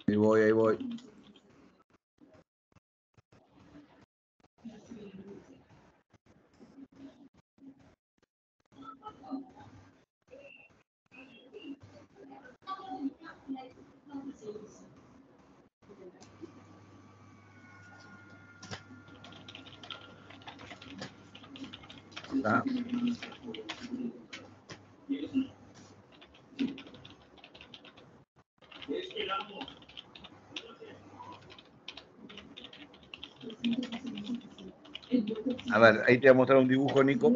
Ahí voy, ahí voy. ¿Está? A ver, ahí te voy a mostrar un dibujo, Nico.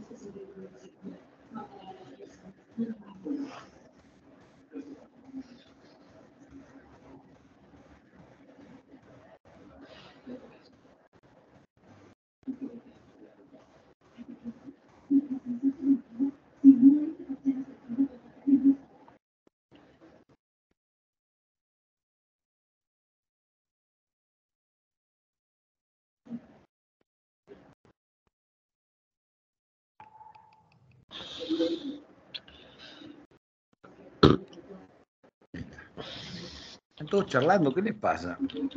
Están todos charlando, ¿qué les pasa?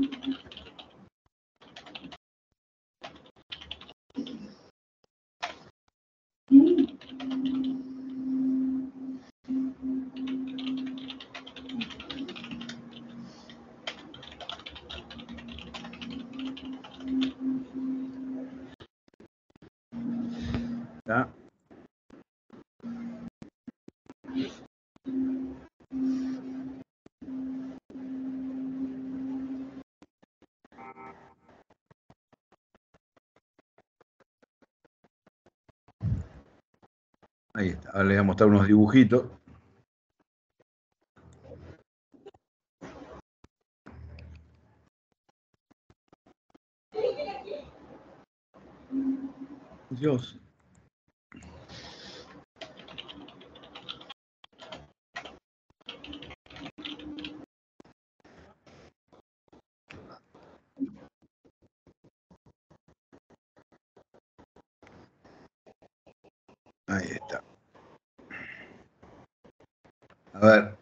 ¿Está? Ahí está. Ahora les voy a mostrar unos dibujitos. Dios. Ahí está. A ver.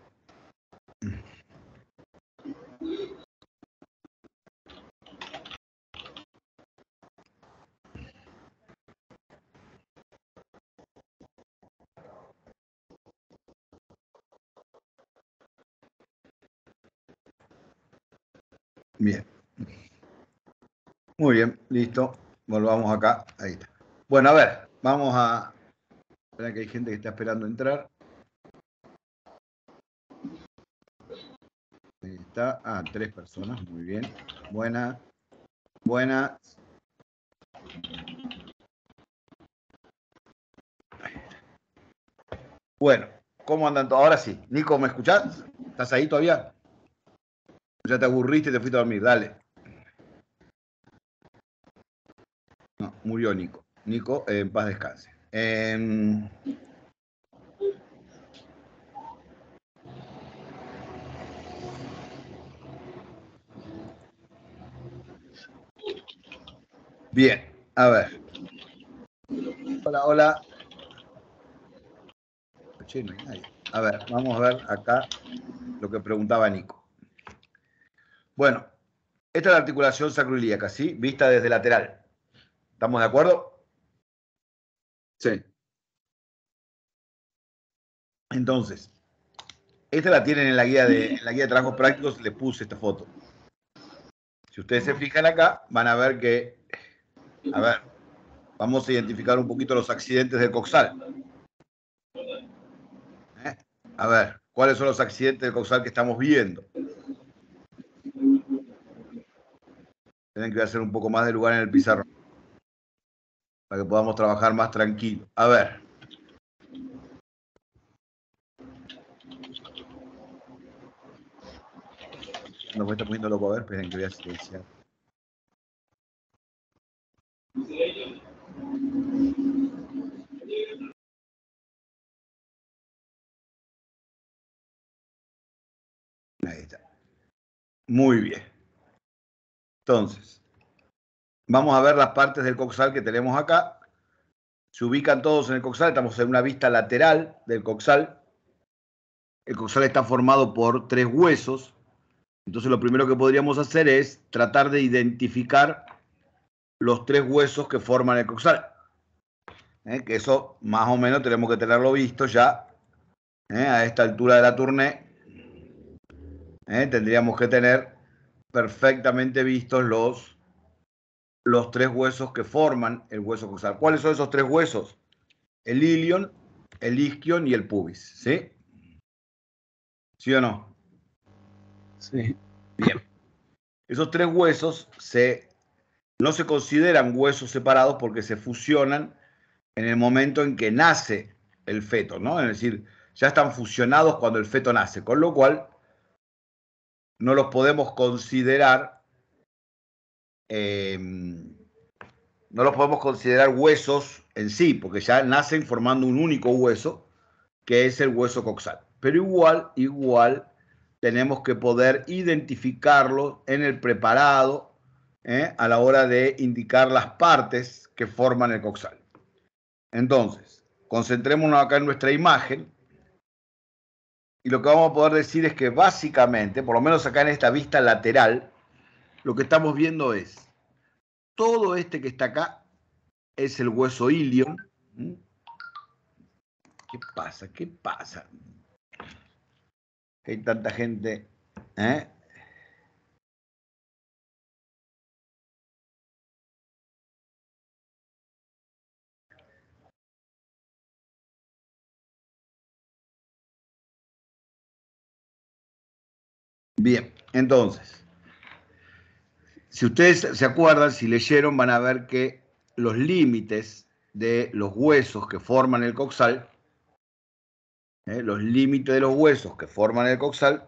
Bien. Muy bien, listo. Volvamos acá. Ahí está. Bueno, a ver, vamos a... Espera que hay gente que está esperando entrar. Ahí está. Ah, 3 personas. Muy bien. Buena. Buena. Bueno, ¿cómo andan todos? Ahora sí. Nico, ¿me escuchás? ¿Estás ahí todavía? Ya te aburriste y te fuiste a dormir. Dale. No, murió Nico. Nico, en paz descanse. Bien, a ver. Hola, hola. Che, no hay nadie. A ver, vamos a ver acá lo que preguntaba Nico. Bueno, esta es la articulación sacroiliaca, ¿sí? Vista desde lateral. ¿Estamos de acuerdo? Sí. Entonces, esta la tienen en la guía de trabajos prácticos, les puse esta foto. Si ustedes se fijan acá, van a ver que, a ver, vamos a identificar un poquito los accidentes del coxal. A ver, ¿cuáles son los accidentes del coxal que estamos viendo? Tienen que hacer un poco más de lugar en el pizarrón para que podamos trabajar más tranquilo. A ver. No me está poniendo loco. A ver, esperen que voy a silenciar. Ahí está. Muy bien. Entonces, vamos a ver las partes del coxal que tenemos acá. Se ubican todos en el coxal. Estamos en una vista lateral del coxal. El coxal está formado por 3 huesos. Entonces lo primero que podríamos hacer es tratar de identificar los 3 huesos que forman el coxal. Que eso más o menos tenemos que tenerlo visto ya. A esta altura de la tournée. Tendríamos que tener perfectamente vistos los 3 huesos que forman el hueso coxal. ¿Cuáles son esos 3 huesos? El ilion, el isquion y el pubis. ¿Sí? ¿Sí o no? Sí. Bien. Esos 3 huesos no se consideran huesos separados porque se fusionan en el momento en que nace el feto, ¿no? Es decir, ya están fusionados cuando el feto nace, con lo cual no los podemos considerar huesos en sí, porque ya nacen formando un único hueso, que es el hueso coxal. Pero igual tenemos que poder identificarlo en el preparado a la hora de indicar las partes que forman el coxal. Entonces, concentrémonos acá en nuestra imagen y lo que vamos a poder decir es que básicamente, por lo menos acá en esta vista lateral, lo que estamos viendo es todo este que está acá es el hueso ilion. ¿Qué pasa? ¿Qué pasa? Hay tanta gente. Bien, entonces, si ustedes se acuerdan, si leyeron, van a ver que los límites de los huesos que forman el coxal, los límites de los huesos que forman el coxal,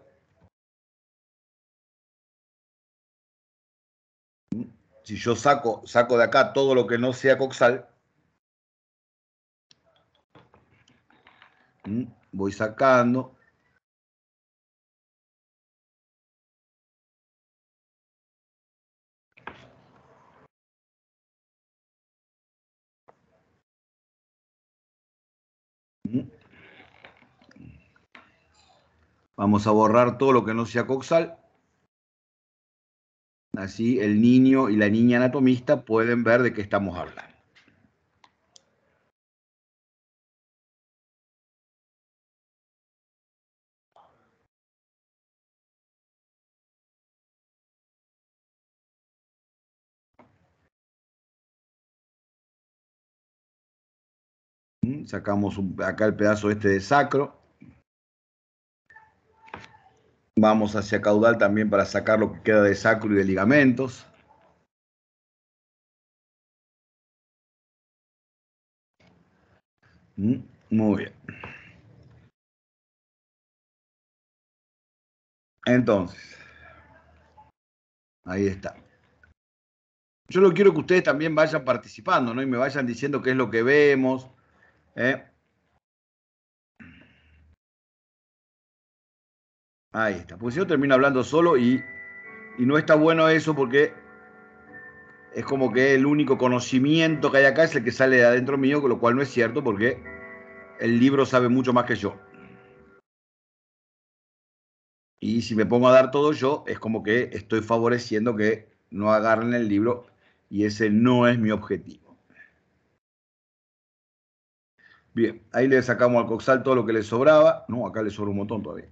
si yo saco de acá todo lo que no sea coxal, voy sacando. Vamos a borrar todo lo que no sea coxal. Así el niño y la niña anatomista pueden ver de qué estamos hablando. Sacamos acá el pedazo este de sacro. Vamos hacia caudal también para sacar lo que queda de sacro y de ligamentos. Muy bien. Entonces, ahí está. Yo lo quiero que ustedes también vayan participando, ¿no? Y me vayan diciendo qué es lo que vemos. Ahí está. Pues yo termino hablando solo y no está bueno eso porque es como que el único conocimiento que hay acá es el que sale de adentro mío, con lo cual no es cierto porque el libro sabe mucho más que yo. Y si me pongo a dar todo yo, es como que estoy favoreciendo que no agarren el libro y ese no es mi objetivo. Bien, ahí le sacamos al coxal todo lo que le sobraba. No, acá le sobra un montón todavía.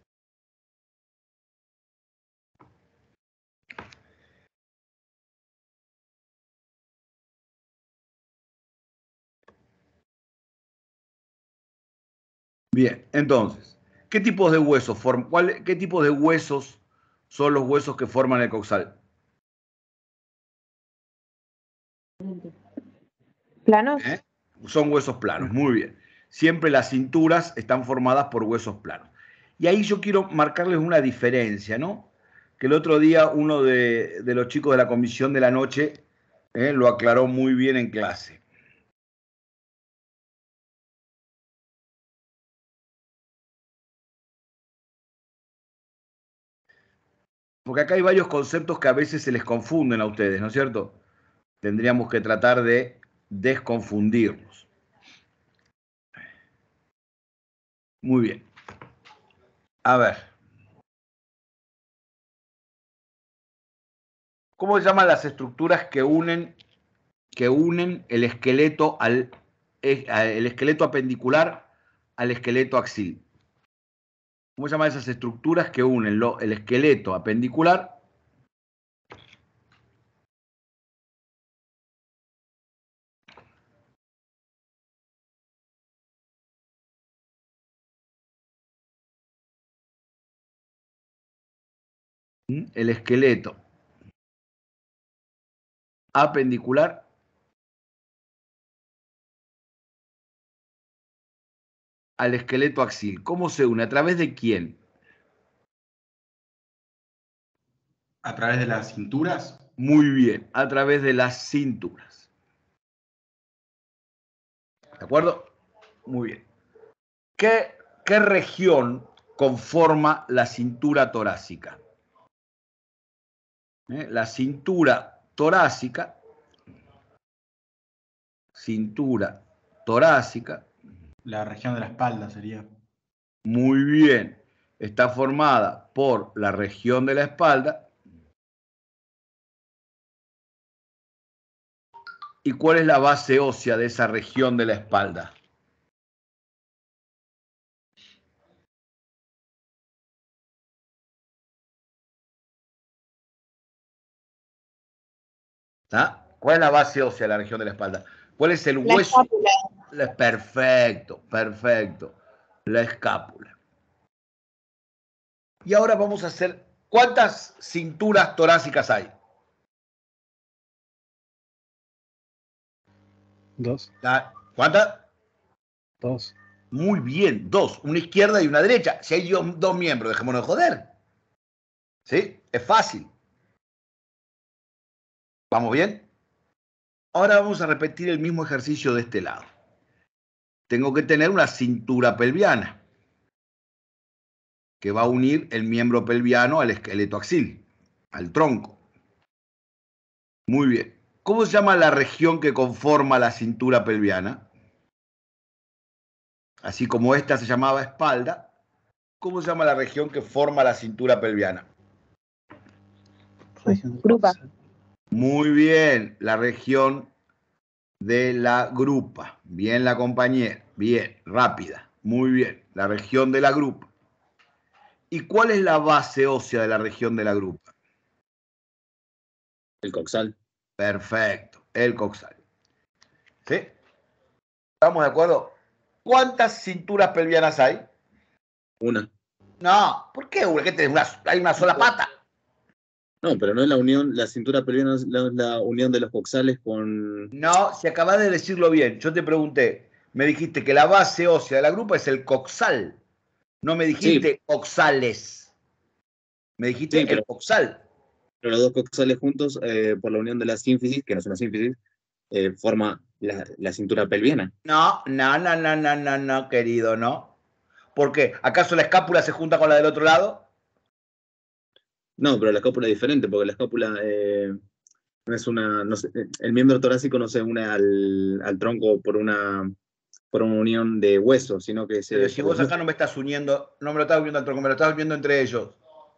Bien, entonces, ¿qué tipos de huesos qué tipos de huesos son los huesos que forman el coxal? ¿Planos? Son huesos planos, muy bien. Siempre las cinturas están formadas por huesos planos. Y ahí yo quiero marcarles una diferencia, ¿no? Que el otro día uno de los chicos de la comisión de la noche lo aclaró muy bien en clase. Porque acá hay varios conceptos que a veces se les confunden a ustedes, ¿no es cierto? Tendríamos que tratar de desconfundirlos. Muy bien. A ver. ¿Cómo se llaman las estructuras que unen el esqueleto el esqueleto apendicular al esqueleto axial? ¿Cómo se llaman esas estructuras que unen el esqueleto apendicular el esqueleto apendicular al esqueleto axial? ¿Cómo se une? ¿A través de quién? ¿A través de las cinturas? Muy bien, a través de las cinturas. ¿De acuerdo? Muy bien. ¿Qué región conforma la cintura torácica? La cintura torácica, La región de la espalda sería. muy bien, está formada por la región de la espalda. ¿Y cuál es la base ósea de esa región de la espalda? ¿Ah? ¿Cuál es la base ósea de la región de la espalda? ¿Cuál es el hueso? Escápula. Perfecto, perfecto. La escápula. Y ahora vamos a hacer, ¿cuántas cinturas torácicas hay? 2. ¿Cuántas? 2. Muy bien, 2, una izquierda y una derecha. Si hay dos miembros, dejémonos de joder. ¿Sí? Es fácil. ¿Vamos bien? Ahora vamos a repetir el mismo ejercicio de este lado. Tengo que tener una cintura pelviana que va a unir el miembro pelviano al esqueleto axial, al tronco. Muy bien. ¿Cómo se llama la región que conforma la cintura pelviana? Así como esta se llamaba espalda, ¿cómo se llama la región que forma la cintura pelviana? Grupa. Muy bien, la región de la grupa. Bien la compañera. Bien, rápida. Muy bien, la región de la grupa. ¿Y cuál es la base ósea de la región de la grupa? El coxal. Perfecto, el coxal. ¿Sí? ¿Estamos de acuerdo? ¿Cuántas cinturas pelvianas hay? Una. No, ¿por qué una? Hay una sola pata. No, pero no es la unión, la cintura pelviana es la unión de los coxales con... No, si acabas de decirlo bien. Yo te pregunté, me dijiste que la base ósea de la grupa es el coxal. No me dijiste Sí. coxales. Me dijiste Sí, el coxal. pero los dos coxales juntos, por la unión de la sínfisis, que no es una sínfisis, forma la cintura pelviana. No, no, querido, no. ¿Por qué? ¿Acaso la escápula se junta con la del otro lado? No, pero la escápula es diferente, porque la escápula no es una... No sé, el miembro torácico no se une al tronco por una unión de huesos, sino que Pero se... si vos acá no me estás uniendo, no me lo estás uniendo al tronco, me lo estás uniendo entre ellos.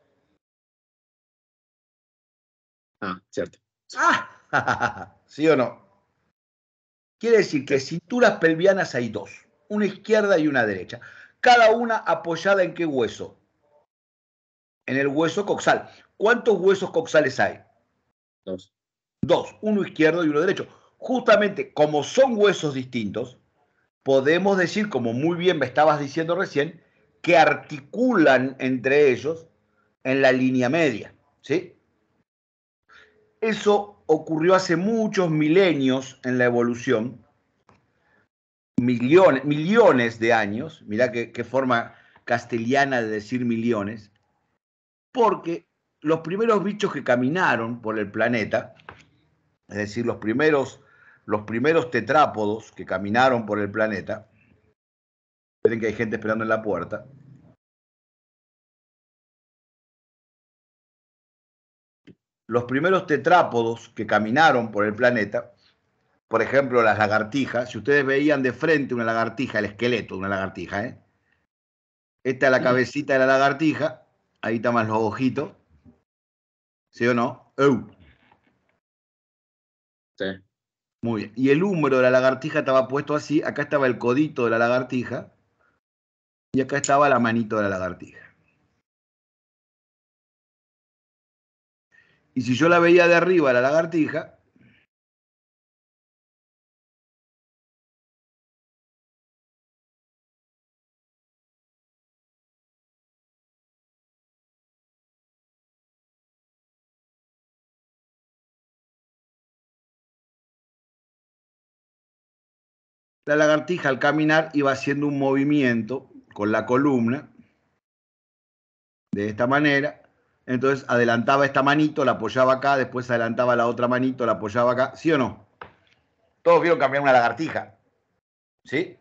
Ah, cierto. Ah, ¿sí o no? Quiere decir que cinturas pelvianas hay dos, una izquierda y una derecha. Cada una apoyada en qué hueso? En el hueso coxal. ¿Cuántos huesos coxales hay? Dos. Dos, uno izquierdo y uno derecho. Justamente como son huesos distintos, podemos decir, como muy bien me estabas diciendo recién, que articulan entre ellos en la línea media, ¿sí? Eso ocurrió hace muchos milenios en la evolución, millones de años, mirá qué forma castellana de decir millones, porque los primeros bichos que caminaron por el planeta, es decir, los primeros tetrápodos que caminaron por el planeta, esperen que hay gente esperando en la puerta, los primeros tetrápodos que caminaron por el planeta, por ejemplo, las lagartijas, si ustedes veían de frente una lagartija, el esqueleto de una lagartija, esta es la cabecita de la lagartija, ahí están más los ojitos, ¿sí o no? Sí. Muy bien. Y el húmero de la lagartija estaba puesto así. Acá estaba el codito de la lagartija. Y acá estaba la manito de la lagartija. Y si yo la veía de arriba, la lagartija, la lagartija al caminar iba haciendo un movimiento con la columna, de esta manera. Entonces adelantaba esta manito, la apoyaba acá, después adelantaba la otra manito, la apoyaba acá. ¿Sí o no? Todos vieron caminar una lagartija. ¿Sí?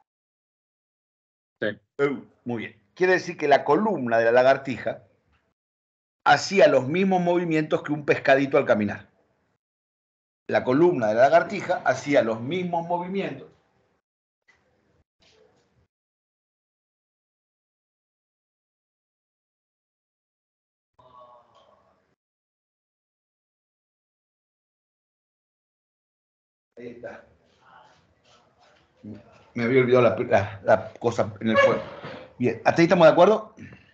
Sí. Muy bien. Quiere decir que la columna de la lagartija hacía los mismos movimientos que un pescadito al caminar. La columna de la lagartija hacía los mismos movimientos. Ahí está. Me había olvidado la cosa en el fuego. Bien, ¿hasta ahí estamos de acuerdo?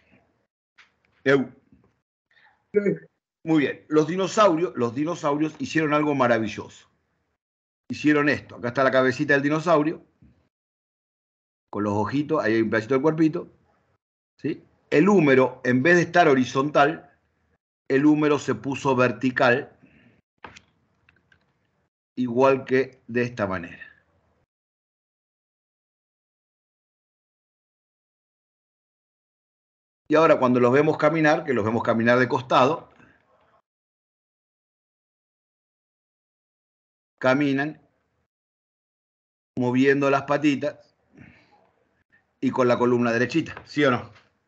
Muy bien. Los dinosaurios hicieron algo maravilloso. Hicieron esto. Acá está la cabecita del dinosaurio, con los ojitos, ahí hay un pedacito del cuerpito. ¿Sí? El húmero, en vez de estar horizontal, el húmero se puso vertical, igual que de esta manera. Y ahora cuando los vemos caminar, que los vemos caminar de costado, caminan moviendo las patitas y con la columna derechita, ¿sí o no?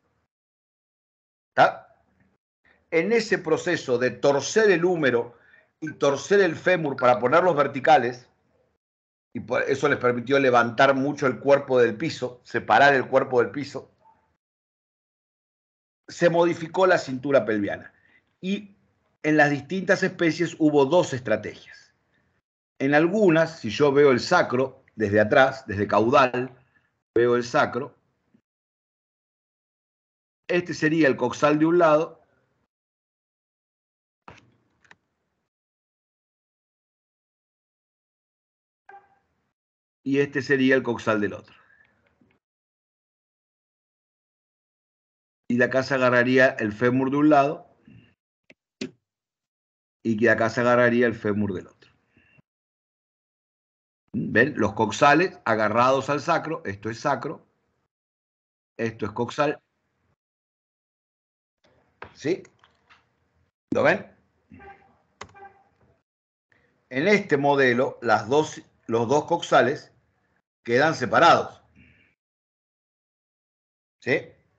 ¿Está? En ese proceso de torcer el húmero y torcer el fémur para ponerlos verticales, y por eso les permitió levantar mucho el cuerpo del piso, separar el cuerpo del piso, se modificó la cintura pelviana. Y en las distintas especies hubo dos estrategias. En algunas, si yo veo el sacro desde atrás, desde caudal, veo el sacro, este sería el coxal de un lado y este sería el coxal del otro. Y de acá se agarraría el fémur de un lado y de acá se agarraría el fémur del otro. ¿Ven? Los coxales agarrados al sacro, esto es sacro, esto es coxal. ¿Sí? ¿Lo ven? En este modelo, los dos coxales quedan separados. ¿Sí?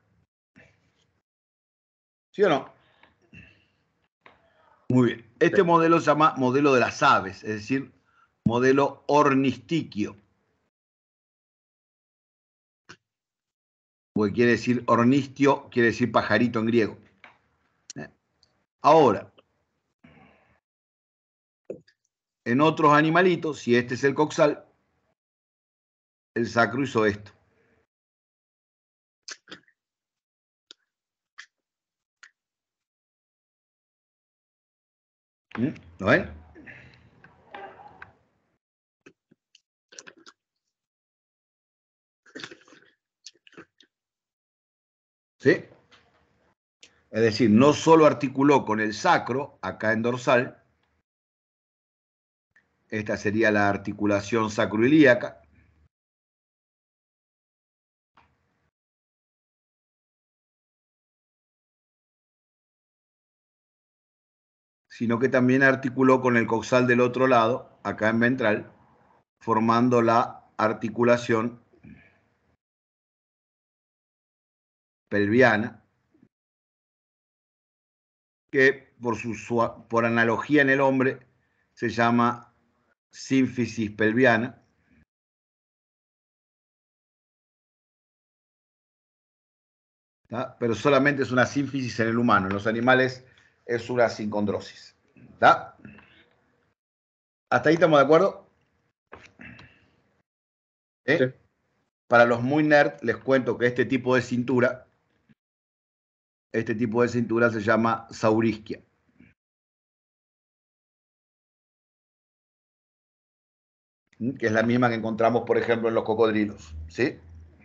¿Sí o no? Muy bien. Este modelo se llama modelo de las aves, es decir, modelo ornistiquio. Porque quiere decir ornistio, quiere decir pajarito en griego. Ahora, en otros animalitos, si este es el coxal, el sacro hizo esto. ¿Lo ven? ¿Sí? Es decir, no solo articuló con el sacro, acá en dorsal, esta sería la articulación sacroilíaca, sino que también articuló con el coxal del otro lado, acá en ventral, formando la articulación pelviana, que por analogía en el hombre se llama sínfisis pelviana. ¿Tá? Pero solamente es una sínfisis en el humano, en los animales es una sincondrosis. ¿Tá? ¿Hasta ahí estamos de acuerdo? ¿Eh? Sí. Para los muy nerd, les cuento que este tipo de cintura se llama saurisquia. Que es la misma que encontramos, por ejemplo, en los cocodrilos. ¿Sí?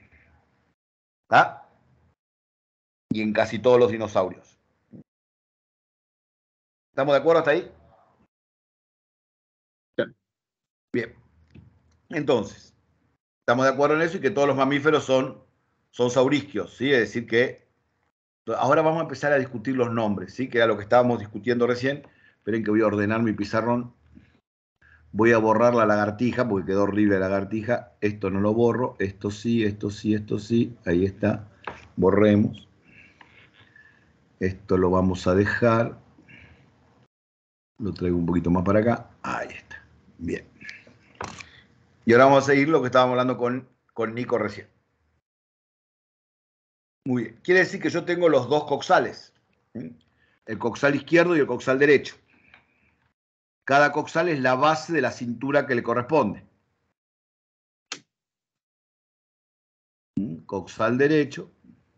¿Ah? Y en casi todos los dinosaurios. ¿Estamos de acuerdo hasta ahí? Sí. Bien. Entonces, estamos de acuerdo en eso y que todos los mamíferos son saurisquios, ¿sí? Es decir que ahora vamos a empezar a discutir los nombres, ¿sí? Que era lo que estábamos discutiendo recién. Esperen que voy a ordenar mi pizarrón. Voy a borrar la lagartija porque quedó horrible la lagartija. Esto no lo borro. Esto sí, esto sí, esto sí. Ahí está. Borremos. Esto lo vamos a dejar. Lo traigo un poquito más para acá. Ahí está. Bien. Y ahora vamos a seguir lo que estábamos hablando con Nico recién. Muy bien. Quiere decir que yo tengo los dos coxales. ¿Sí? El coxal izquierdo y el coxal derecho. Cada coxal es la base de la cintura que le corresponde. Coxal derecho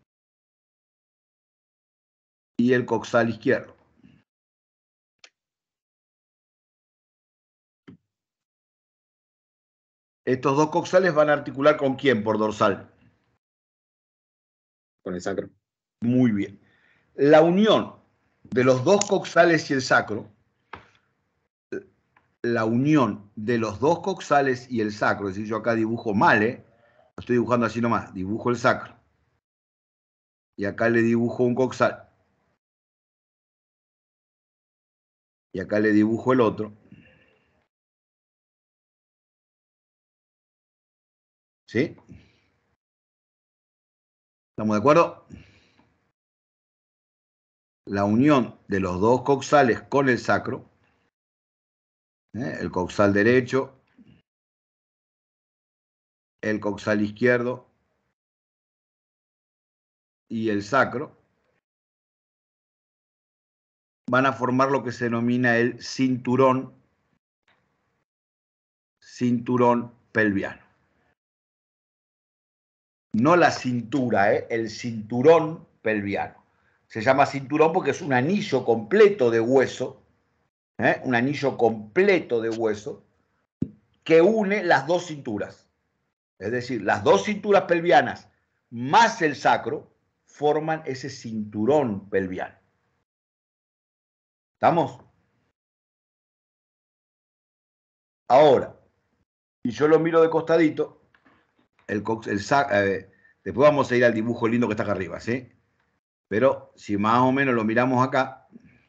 y el coxal izquierdo. Estos dos coxales van a articular ¿con quién por dorsal? Con el sacro. Muy bien. La unión de los dos coxales y el sacro, la unión de los dos coxales y el sacro, es decir, yo acá dibujo mal, lo estoy dibujando así nomás, dibujo el sacro. Y acá le dibujo un coxal. Y acá le dibujo el otro. ¿Sí? ¿Estamos de acuerdo? La unión de los dos coxales con el sacro, el coxal derecho, el coxal izquierdo y el sacro, van a formar lo que se denomina el cinturón pelviano. No la cintura, el cinturón pelviano. Se llama cinturón porque es un anillo completo de hueso, un anillo completo de hueso que une las dos cinturas. Es decir, las dos cinturas pelvianas más el sacro forman ese cinturón pelviano. ¿Estamos? Ahora, y yo lo miro de costadito, después vamos a ir al dibujo lindo que está acá arriba, ¿sí? Pero si más o menos lo miramos acá,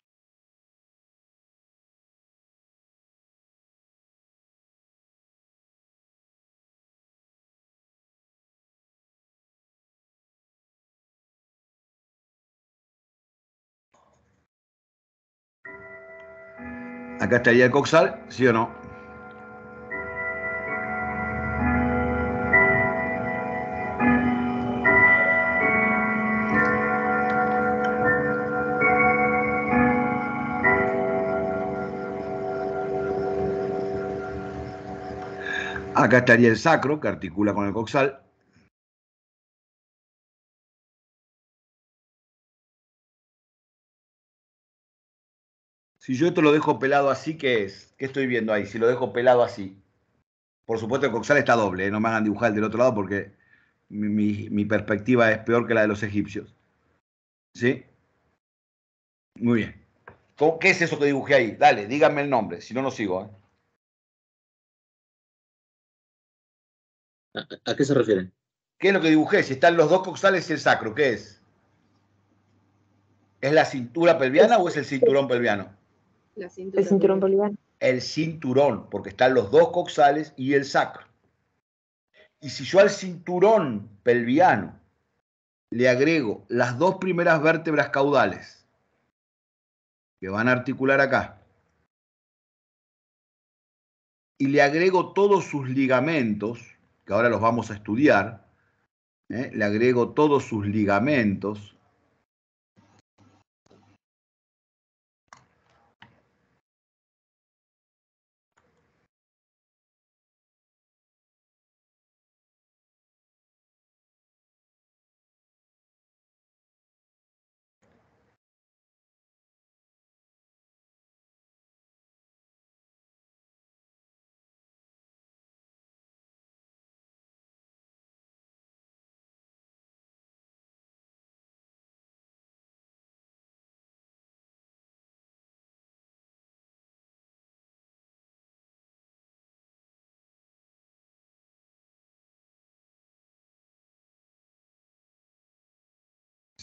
acá estaría el coxal, ¿sí o no? Acá estaría el sacro, que articula con el coxal. Si yo esto lo dejo pelado así, ¿qué es? ¿Qué estoy viendo ahí? Si lo dejo pelado así. Por supuesto el coxal está doble, no me hagan dibujar el del otro lado porque mi perspectiva es peor que la de los egipcios. ¿Sí? Muy bien. ¿Qué es eso que dibujé ahí? Dale, díganme el nombre, si no, no sigo. ¿A qué se refiere? ¿Qué es lo que dibujé? Si están los dos coxales y el sacro, ¿qué es? ¿Es la cintura pelviana o es el cinturón pelviano? La cintura. El cinturón pelviano. El cinturón, porque están los dos coxales y el sacro. Y si yo al cinturón pelviano le agrego las dos primeras vértebras caudales que van a articular acá y le agrego todos sus ligamentos, que ahora los vamos a estudiar, le agrego todos sus ligamentos,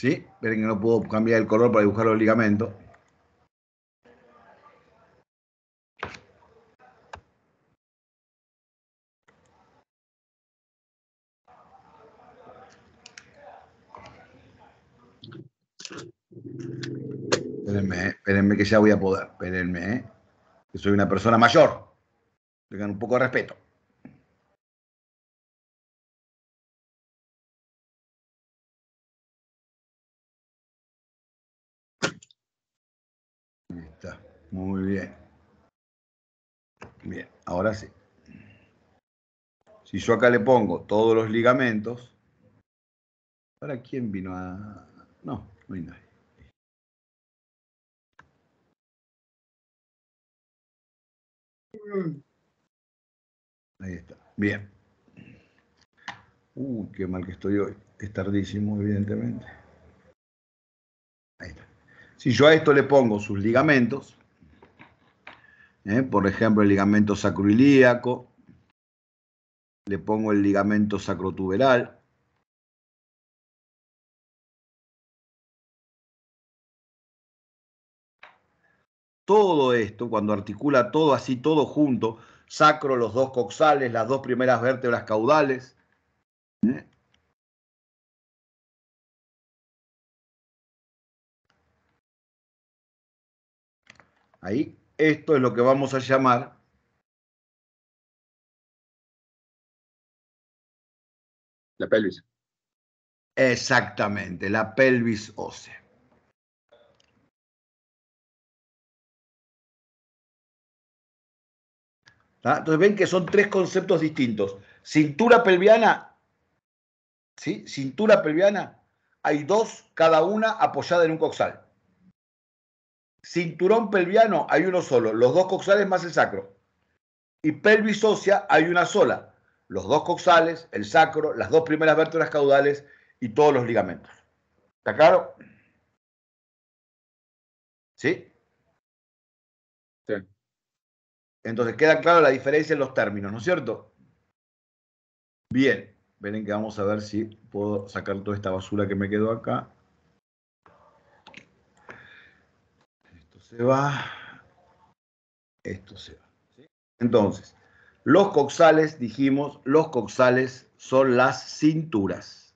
¿Sí? Esperen que no puedo cambiar el color para dibujar los ligamentos. Espérenme que ya voy a poder. Espérenme, que soy una persona mayor. Tengan un poco de respeto. Ahí está. Muy bien. Bien, ahora sí. Si yo acá le pongo todos los ligamentos, ¿para quién vino a...? No, no hay nadie. Ahí está. Bien. Qué mal que estoy hoy. Es tardísimo, evidentemente. Ahí está. Si yo a esto le pongo sus ligamentos, por ejemplo, el ligamento sacroilíaco, le pongo el ligamento sacrotuberal, todo esto, cuando articula todo así, todo junto, sacro, los dos coxales, las dos primeras vértebras caudales, ahí, esto es lo que vamos a llamar La pelvis. exactamente la pelvis ósea. ¿Tá? Entonces ven que son tres conceptos distintos. Cintura pelviana, ¿sí? Cintura pelviana, hay dos, cada una apoyada en un coxal. Cinturón pelviano, hay uno solo, los dos coxales más el sacro. Y pelvis ósea, hay una sola, los dos coxales, el sacro, las dos primeras vértebras caudales y todos los ligamentos. ¿Está claro? ¿Sí? Sí. Entonces queda clara la diferencia en los términos, ¿no es cierto? Bien, ven que vamos a ver si puedo sacar toda esta basura que me quedó acá. Esto se va. Esto se va. ¿Sí? Entonces, los coxales, dijimos, los coxales son las cinturas.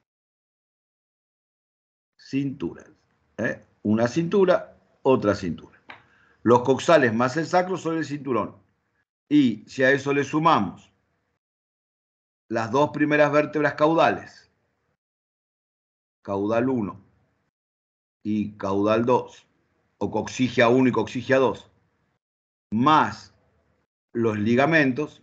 Cinturas. Una cintura, otra cintura. Los coxales más el sacro son el cinturón. Y si a eso le sumamos las dos primeras vértebras caudales, caudal 1 y caudal 2, o coxigia 1 y coxigia 2, más los ligamentos,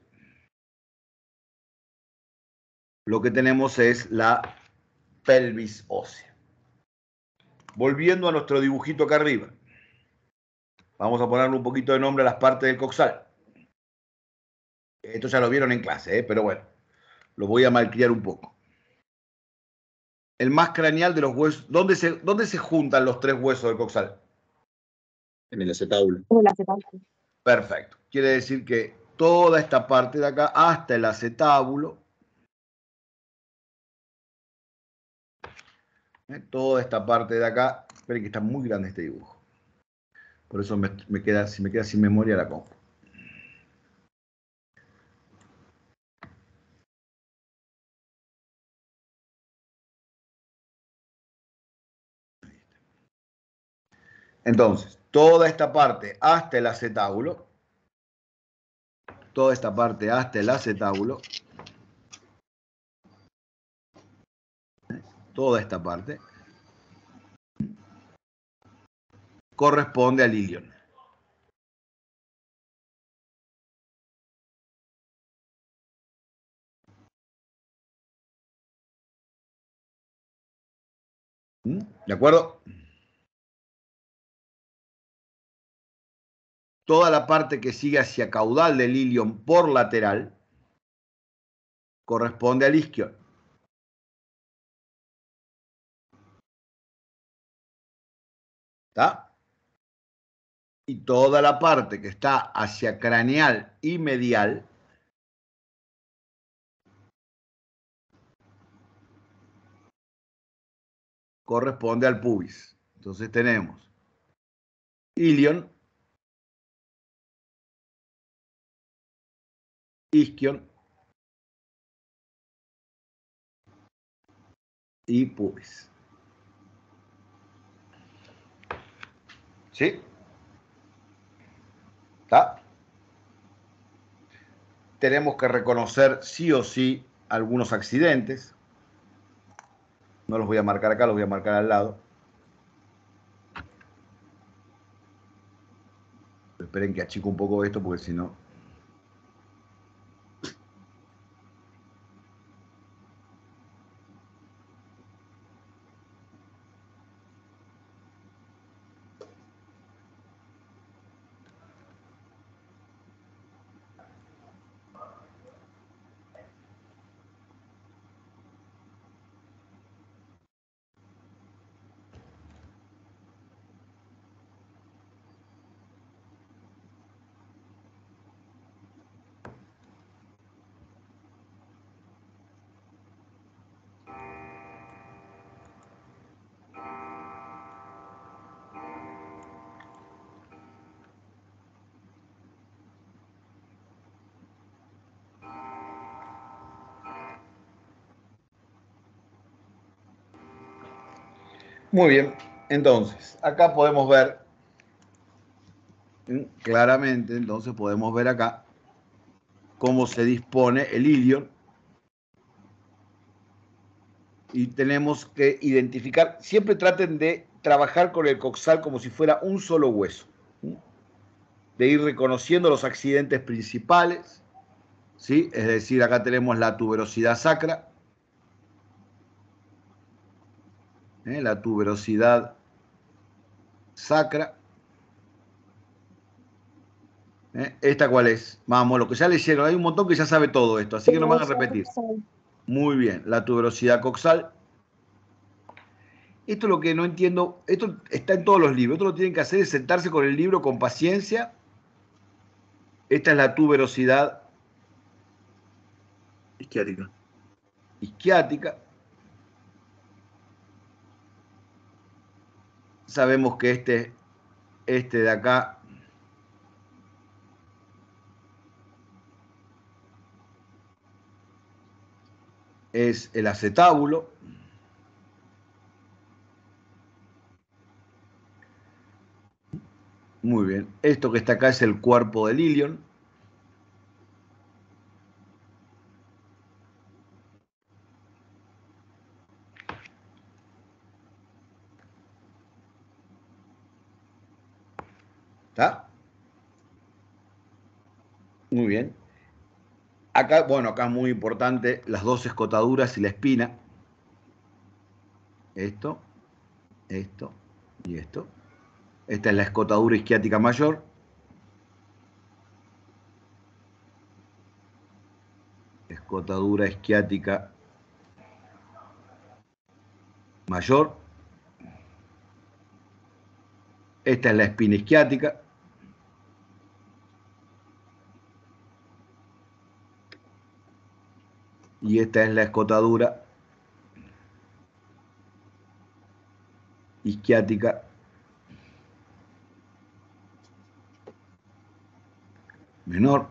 lo que tenemos es la pelvis ósea. Volviendo a nuestro dibujito acá arriba, vamos a ponerle un poquito de nombre a las partes del coxal. Esto ya lo vieron en clase, pero bueno, lo voy a malcriar un poco. El más craneal de los huesos, ¿dónde se juntan los tres huesos del coxal? En el acetábulo. Perfecto. Quiere decir que toda esta parte de acá, hasta el acetábulo, toda esta parte de acá, esperen que está muy grande este dibujo. Por eso me queda sin memoria la compu. Entonces, toda esta parte hasta el acetábulo, toda esta parte hasta el acetábulo, toda esta parte, corresponde al ilion. ¿De acuerdo? Toda la parte que sigue hacia caudal del ilion por lateral corresponde al isquion. ¿Está? Y toda la parte que está hacia craneal y medial corresponde al pubis. Entonces tenemos ilion, isquion y pubis. ¿Sí? ¿Está? Tenemos que reconocer sí o sí algunos accidentes. No los voy a marcar acá, los voy a marcar al lado. Esperen que achico un poco esto porque si no... Muy bien, entonces, acá podemos ver claramente, entonces podemos ver acá cómo se dispone el ilion y tenemos que identificar, siempre traten de trabajar con el coxal como si fuera un solo hueso, de ir reconociendo los accidentes principales, ¿sí? Es decir, acá tenemos la tuberosidad sacra, la tuberosidad sacra. ¿Esta cuál es? Vamos, lo que ya leyeron, hay un montón que ya sabe todo esto, así que no van a repetir. Muy bien, la tuberosidad coxal. Esto es lo que no entiendo, esto está en todos los libros, esto lo tienen que hacer es sentarse con el libro con paciencia. Esta es la tuberosidad Isquiática. isquiática. Sabemos que este de acá es el acetábulo. Muy bien. Esto que está acá es el cuerpo del ilion. ¿Está? Muy bien. Acá, bueno, acá es muy importante las dos escotaduras y la espina. Esto, esto y esto. Esta es la escotadura isquiática mayor. Escotadura isquiática mayor. Esta es la espina isquiática. Y esta es la escotadura isquiática menor.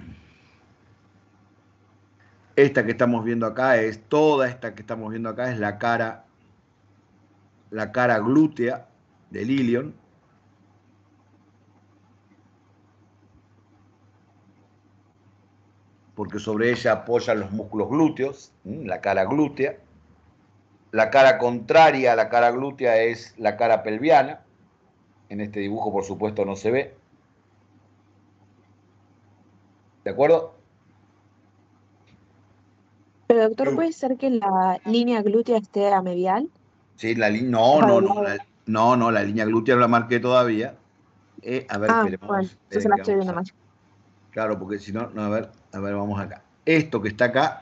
Esta que estamos viendo acá es, toda esta que estamos viendo acá es la cara glútea del ilion. Porque sobre ella apoyan los músculos glúteos, la cara glútea. La cara contraria a la cara glútea es la cara pelviana. En este dibujo, por supuesto, no se ve. ¿De acuerdo? Pero doctor, ¿puede ser que la línea glútea esté a medial? Sí, O no, para no, el no, lado. no, la línea glútea no la marqué todavía. A ver, Ah, bueno, entonces esperen la que estoy vamos viendo a... mal. Claro, porque si no, a ver, vamos acá. Esto que está acá,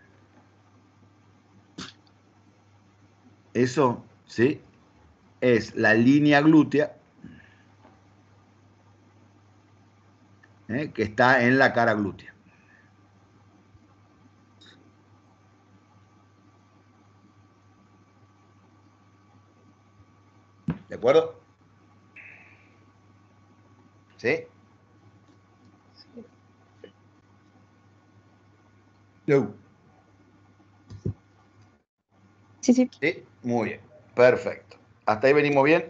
eso, ¿sí? Es la línea glútea, que está en la cara glútea. ¿De acuerdo? ¿Sí? No. Sí, sí. Sí, muy bien. Perfecto. ¿Hasta ahí venimos bien?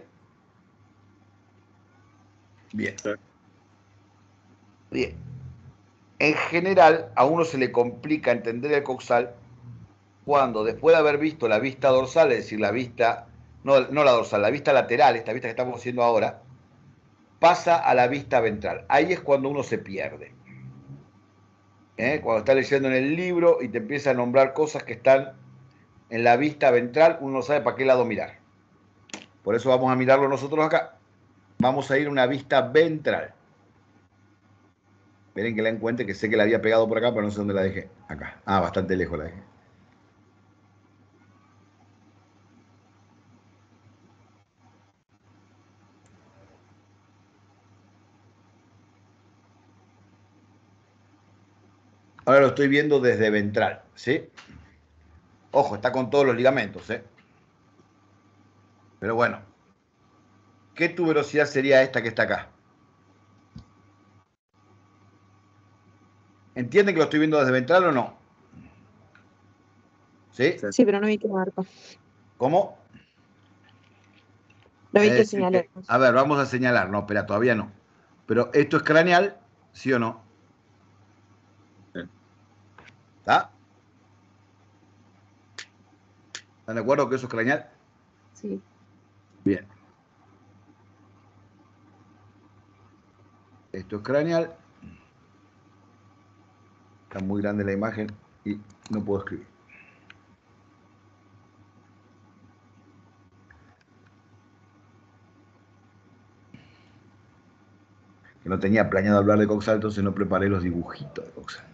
Bien. Bien. En general, a uno se le complica entender el coxal cuando después de haber visto la vista dorsal, es decir, la vista, no la dorsal, la vista lateral, esta vista que estamos haciendo ahora, pasa a la vista ventral. Ahí es cuando uno se pierde. Cuando estás leyendo en el libro y te empieza a nombrar cosas que están en la vista ventral, uno no sabe para qué lado mirar. Por eso vamos a mirarlo nosotros acá. Vamos a ir a una vista ventral. Miren que la encuentre, que sé que la había pegado por acá, pero no sé dónde la dejé. Acá. Ah, bastante lejos la dejé. Ahora lo estoy viendo desde ventral, ¿sí? Ojo, está con todos los ligamentos, ¿eh? Pero bueno, ¿qué tuberosidad sería esta que está acá? ¿Entienden que lo estoy viendo desde ventral o no? ¿Sí? Sí. Sí, pero no vi que marco. ¿Cómo? No vi Es que decir que, señalemos. a ver, vamos a señalar. No, espera, todavía no. Pero esto es craneal, ¿sí o no? Sí. ¿Está? ¿Están de acuerdo que eso es craneal? Sí. Bien. Esto es craneal. Está muy grande la imagen y no puedo escribir. Que no tenía planeado hablar de coxal, entonces no preparé los dibujitos de coxal.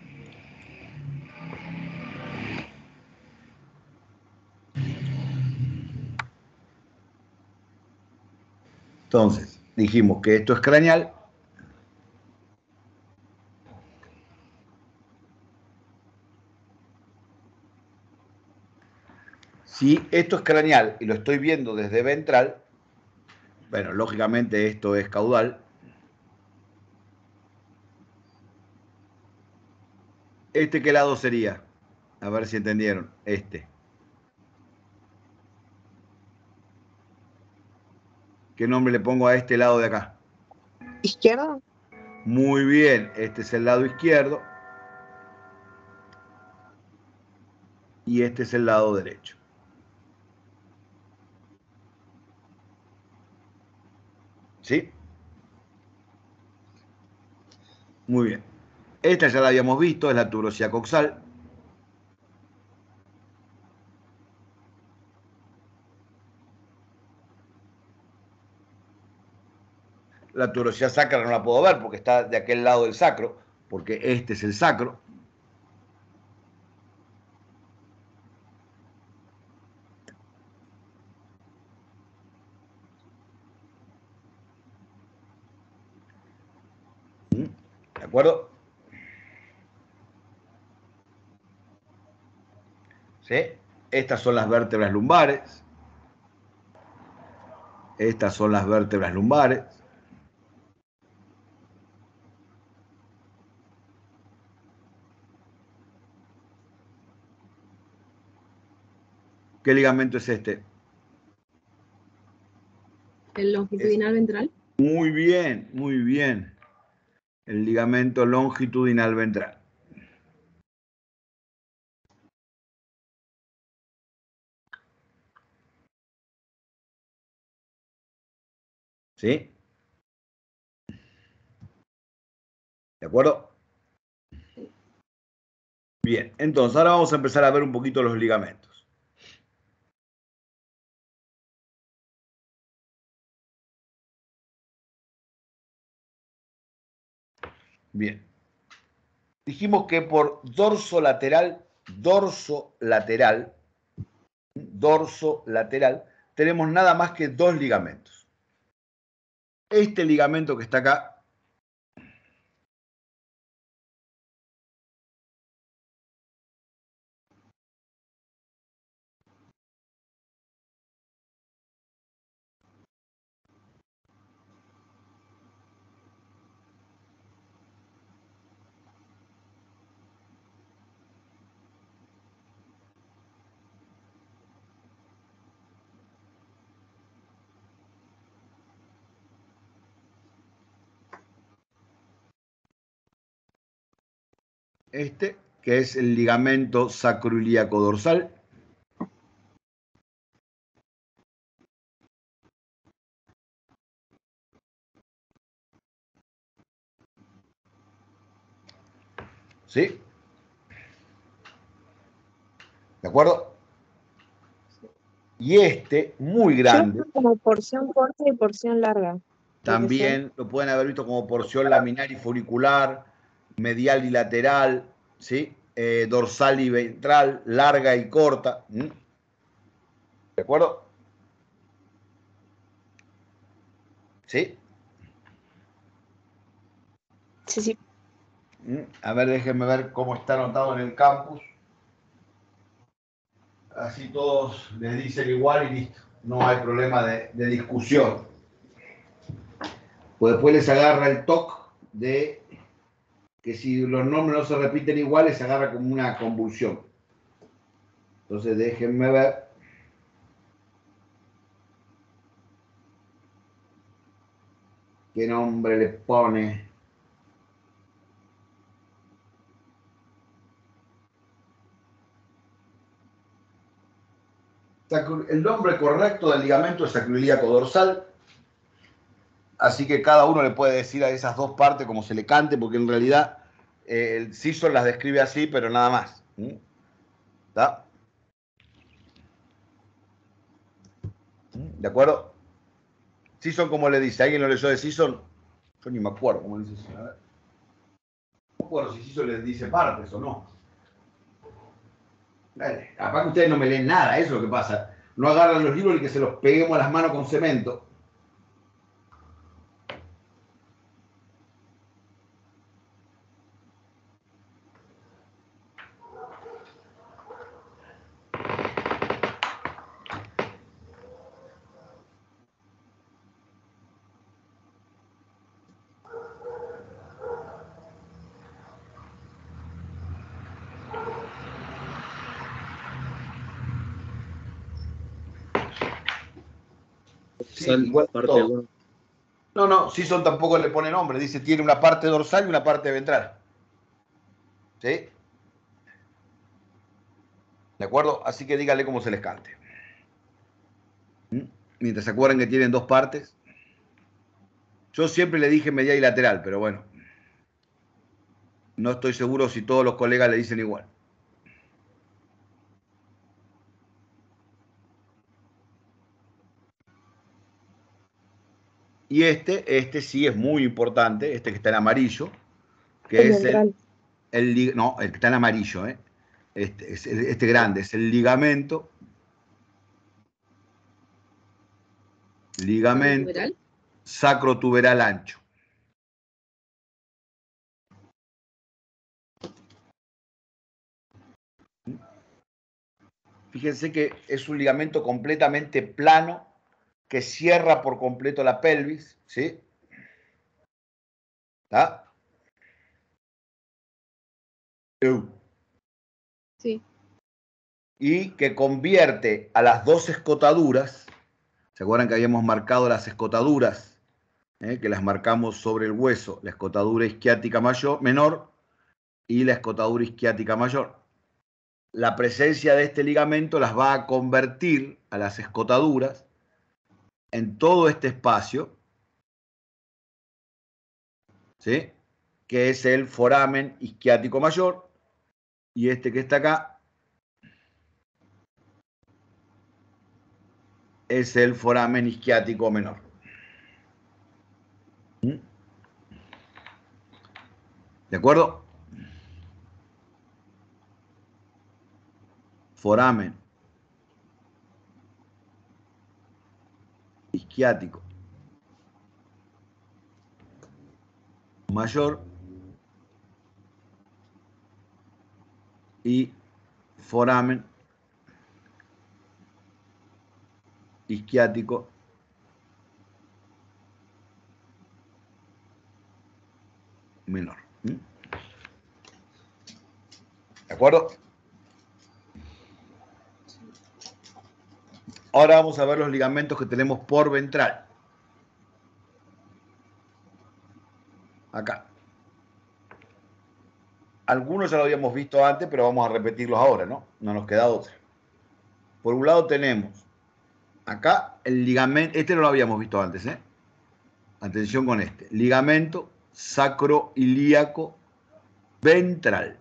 Entonces, dijimos que esto es craneal. Si esto es craneal y lo estoy viendo desde ventral, bueno, lógicamente esto es caudal. ¿Este qué lado sería? A ver si entendieron. Este. ¿Qué nombre le pongo a este lado de acá? ¿Izquierdo? Muy bien, este es el lado izquierdo y este es el lado derecho. ¿Sí? Muy bien. Esta ya la habíamos visto, es la tuberosidad coxal. La tuberosidad sacra no la puedo ver porque está de aquel lado del sacro, porque este es el sacro. ¿De acuerdo? ¿Sí? Estas son las vértebras lumbares. Estas son las vértebras lumbares. ¿Qué ligamento es este? El longitudinal ventral. Muy bien, muy bien. El ligamento longitudinal ventral. ¿Sí? ¿De acuerdo? Bien, entonces ahora vamos a empezar a ver un poquito los ligamentos. Bien. Dijimos que por dorso lateral, tenemos nada más que dos ligamentos. Este ligamento que está acá que es el ligamento sacroiliaco dorsal. ¿Sí? ¿De acuerdo? Y muy grande. Yo como porción corta y porción larga. También lo pueden haber visto como porción laminar y folicular, medial y lateral, ¿sí? Dorsal y ventral, larga y corta. ¿De acuerdo? ¿Sí? Sí, sí. A ver, déjenme ver cómo está anotado en el campus. Así todos les dicen igual y listo. No hay problema de discusión. Pues después les agarra el toque de que si los nombres no se repiten iguales, se agarra como una convulsión. Entonces déjenme ver. ¿Qué nombre le pone? El nombre correcto del ligamento es sacroiliaco dorsal. Así que cada uno le puede decir a esas dos partes como se le cante, porque en realidad el Sisson las describe así, pero nada más. ¿Está? ¿De acuerdo? Sisson, ¿cómo le dice? ¿Alguien lo leyó de Sisson? Yo ni me acuerdo cómo le dice Sisson. A ver. No me acuerdo si Sisson les dice partes o no. Dale. Aparte ustedes no me leen nada, eso es lo que pasa. No agarran los libros y que se los peguemos a las manos con cemento. Sí, igual parte todo. uno. No, Sisson tampoco le pone nombre. Dice tiene una parte dorsal y una parte ventral. ¿Sí? ¿De acuerdo? Así que díganle cómo se les cante. Mientras se acuerden que tienen dos partes. Yo siempre le dije medial y lateral, pero bueno. No estoy seguro si todos los colegas le dicen igual. Y este sí es muy importante, este que está en amarillo, que El es ventral. el que está en amarillo, este grande, es el ligamento ¿Sacrotuberal? sacrotuberal ancho. Fíjense que es un ligamento completamente plano que cierra por completo la pelvis, ¿sí? ¿Está? Sí. Y que convierte a las dos escotaduras, ¿se acuerdan que habíamos marcado las escotaduras? Que las marcamos sobre el hueso, la escotadura isquiática menor y la escotadura isquiática mayor. La presencia de este ligamento las va a convertir a las escotaduras en todo este espacio, ¿sí? Que es el foramen isquiático mayor, y este que está acá es el foramen isquiático menor. ¿De acuerdo? Foramen isquiático mayor y foramen isquiático menor. ¿De acuerdo? Ahora vamos a ver los ligamentos que tenemos por ventral. Acá. algunos ya lo habíamos visto antes, pero vamos a repetirlos ahora, ¿no? No nos queda otra. Por un lado tenemos acá el ligamento, este no lo habíamos visto antes, ¿eh? Atención con este. Ligamento sacroilíaco ventral.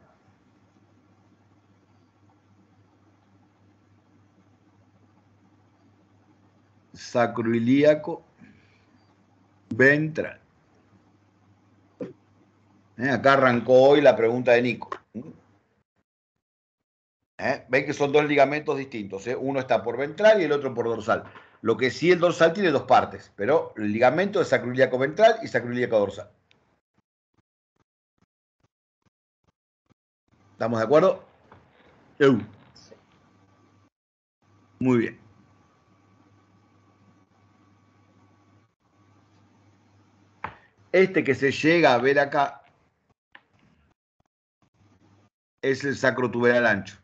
Sacroilíaco ventral. Acá arrancó hoy la pregunta de Nico. Ven que son dos ligamentos distintos. Uno está por ventral y el otro por dorsal. Lo que sí, el dorsal tiene dos partes, pero el ligamento es sacroilíaco ventral y sacroilíaco dorsal. ¿Estamos de acuerdo? Muy bien. Este que se llega a ver acá es el sacrotuberal ancho.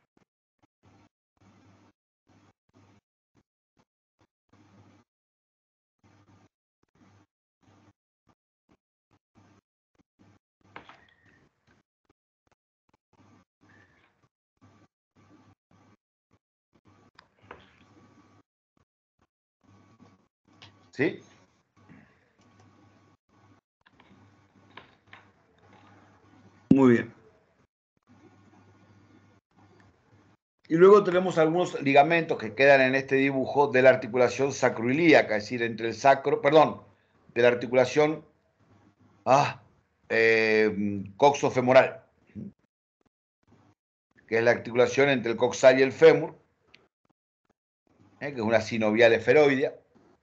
¿Sí? Muy bien. Y luego tenemos algunos ligamentos que quedan en este dibujo de la articulación sacroilíaca, es decir, entre el sacro, perdón, de la articulación coxofemoral, que es la articulación entre el coxal y el fémur, que es una sinovial esferoidea,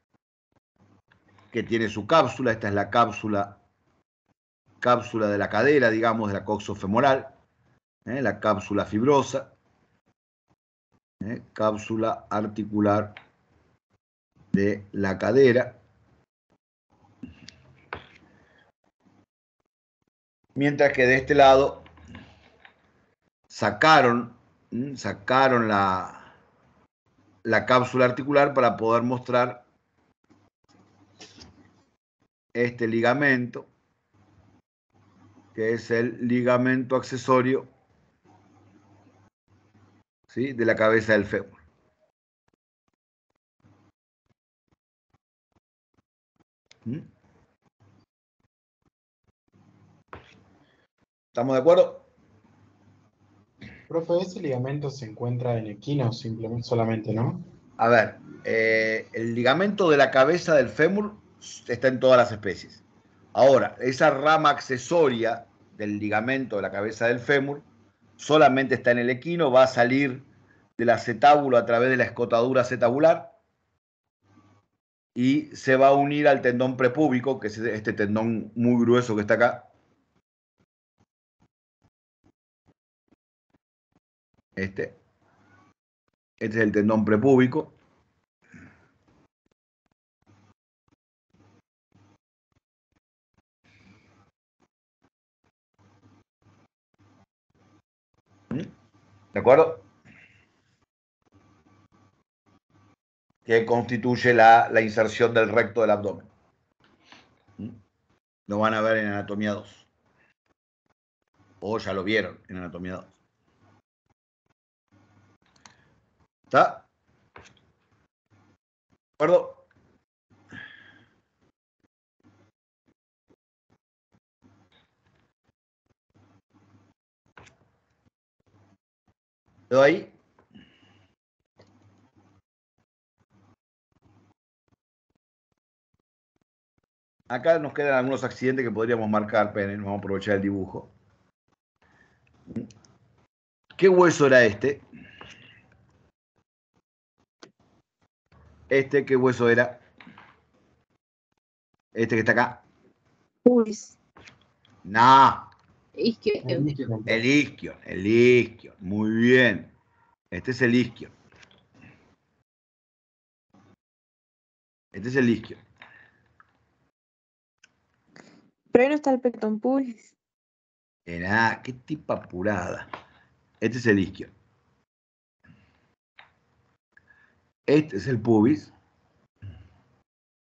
que tiene su cápsula. Esta es la cápsula de la cadera, digamos, de la coxofemoral, la cápsula fibrosa, cápsula articular de la cadera. Mientras que de este lado sacaron la cápsula articular para poder mostrar este ligamento, que es el ligamento accesorio, ¿sí?, de la cabeza del fémur. ¿Estamos de acuerdo? Profe, ese ligamento se encuentra en equinos simplemente, solamente, ¿no? A ver, el ligamento de la cabeza del fémur está en todas las especies. Ahora, esa rama accesoria del ligamento de la cabeza del fémur solamente está en el equino, va a salir del acetábulo a través de la escotadura acetabular y se va a unir al tendón prepúbico, que es este tendón muy grueso que está acá. Este es el tendón prepúbico. ¿De acuerdo? Que constituye la inserción del recto del abdomen. Lo van a ver en anatomía 2. O ya lo vieron en anatomía 2. ¿Está? ¿De acuerdo? ¿Quedó ahí? Acá nos quedan algunos accidentes que podríamos marcar, pero vamos a aprovechar el dibujo. ¿Qué hueso era este? ¿Qué hueso era? Este que está acá. Pubis. No. Isquio. El isquion. Muy bien. Este es el isquion. Este es el isquion. Pero ahí no está el pectón pubis. Qué tipa apurada. Este es el isquion. Este es el pubis.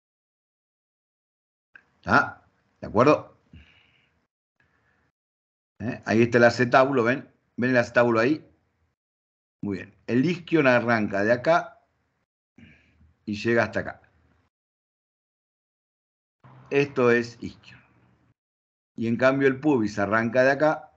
¿Ah? ¿De acuerdo? Ahí está el acetábulo, ¿ven? ¿Ven el acetábulo ahí? Muy bien. El isquion arranca de acá y llega hasta acá. Esto es isquion. Y en cambio el pubis arranca de acá.